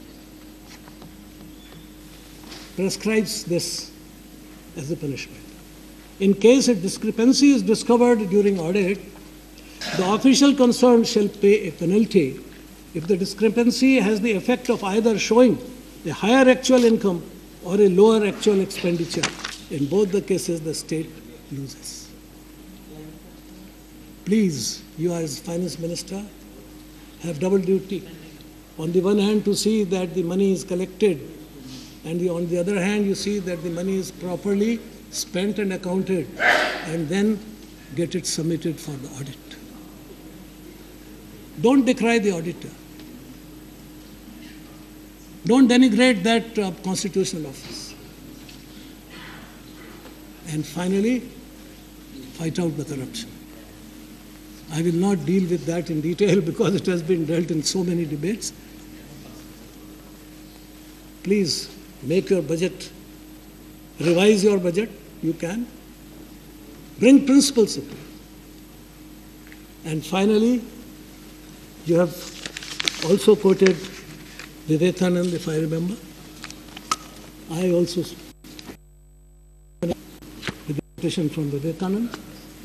prescribes this as a punishment. In case a discrepancy is discovered during audit, the official concerned shall pay a penalty if the discrepancy has the effect of either showing a higher actual income or a lower actual expenditure. In both the cases, the state loses. Please, you as finance minister have double duty. On the one hand, to see that the money is collected, and the, on the other hand, you see that the money is properly spent and accounted, and then get it submitted for the audit. Don't decry the auditor. Don't denigrate that uh, constitutional office. And finally, fight out the corruption. I will not deal with that in detail because it has been dealt in so many debates. Please make your budget, revise your budget, you can. Bring principles into it. And finally, you have also quoted Vivekananda, if I remember. I also with the quotation from Vivekananda.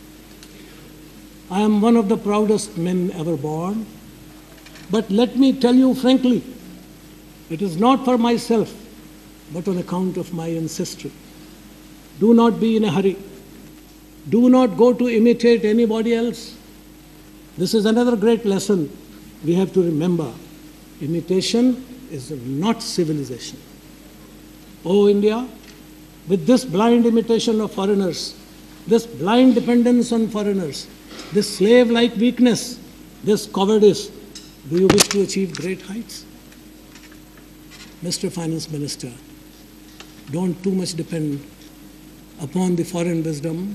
I am one of the proudest men ever born, but let me tell you frankly, it is not for myself, but on account of my ancestry. Do not be in a hurry. Do not go to imitate anybody else. This is another great lesson we have to remember. Imitation is not civilization. Oh India, with this blind imitation of foreigners, this blind dependence on foreigners, this slave-like weakness, this cowardice, do you wish to achieve great heights? Mister Finance Minister, don't too much depend upon the foreign wisdom.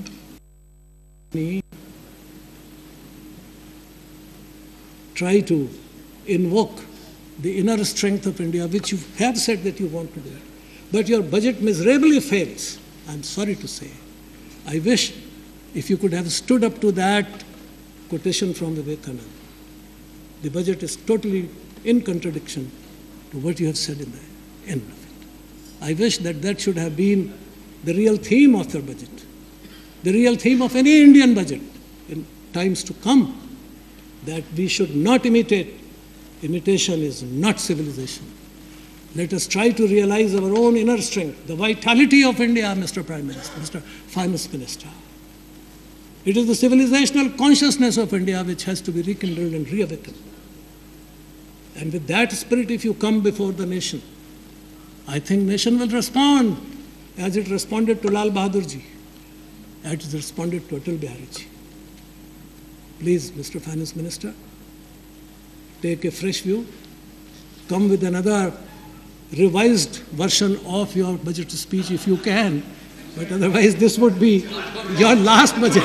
Try to invoke the inner strength of India, which you have said that you want to do it. But your budget miserably fails, I'm sorry to say. I wish if you could have stood up to that quotation from Vivekananda. The budget is totally in contradiction to what you have said in the end of it. I wish that that should have been the real theme of your budget, the real theme of any Indian budget in times to come, that we should not imitate. Imitation is not civilization. Let us try to realize our own inner strength, the vitality of India, Mister Prime Minister, Mister Finance Minister. It is the civilizational consciousness of India which has to be rekindled and reawakened. And with that spirit, if you come before the nation, I think nation will respond as it responded to Lal Bahadur Ji, as it responded to Atal Bihari Ji. Please, Mister Finance Minister, take a fresh view, come with another revised version of your budget speech if you can, but otherwise this would be your last budget.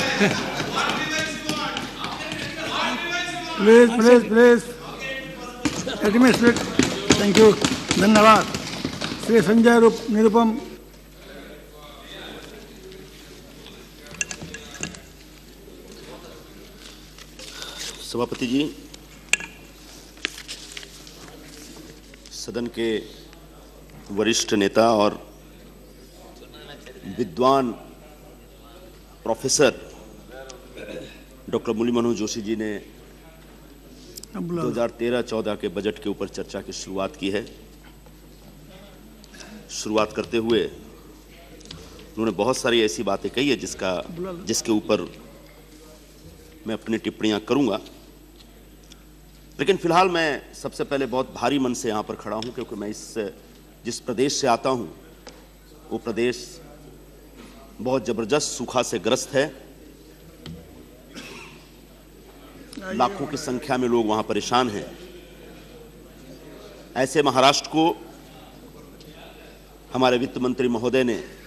Please please please administrate thank you धन्यवाद श्री संजय रूप निरुपम सभापति जी, सदन के वरिष्ठ नेता और विद्वान professor doctor Murli Manohar Joshi ji ने दो हज़ार तेरह चौदह के बजट के ऊपर चर्चा की शुरुआत की है। शुरुआत करते हुए उन्होंने बहुत सारी ऐसी बातें कही है जिसका जिसके ऊपर मैं अपनी टिप्पणियां करूंगा, लेकिन फिलहाल मैं सबसे पहले बहुत भारी मन से यहाँ पर खड़ा हूँ, क्योंकि मैं इस जिस प्रदेश से आता हूँ वो प्रदेश बहुत ज़बरदस्त सूखा से ग्रस्त है। लाखों की संख्या में लोग वहाँ परेशान हैं। ऐसे महाराष्ट्र को हमारे वित्त मंत्री महोदय ने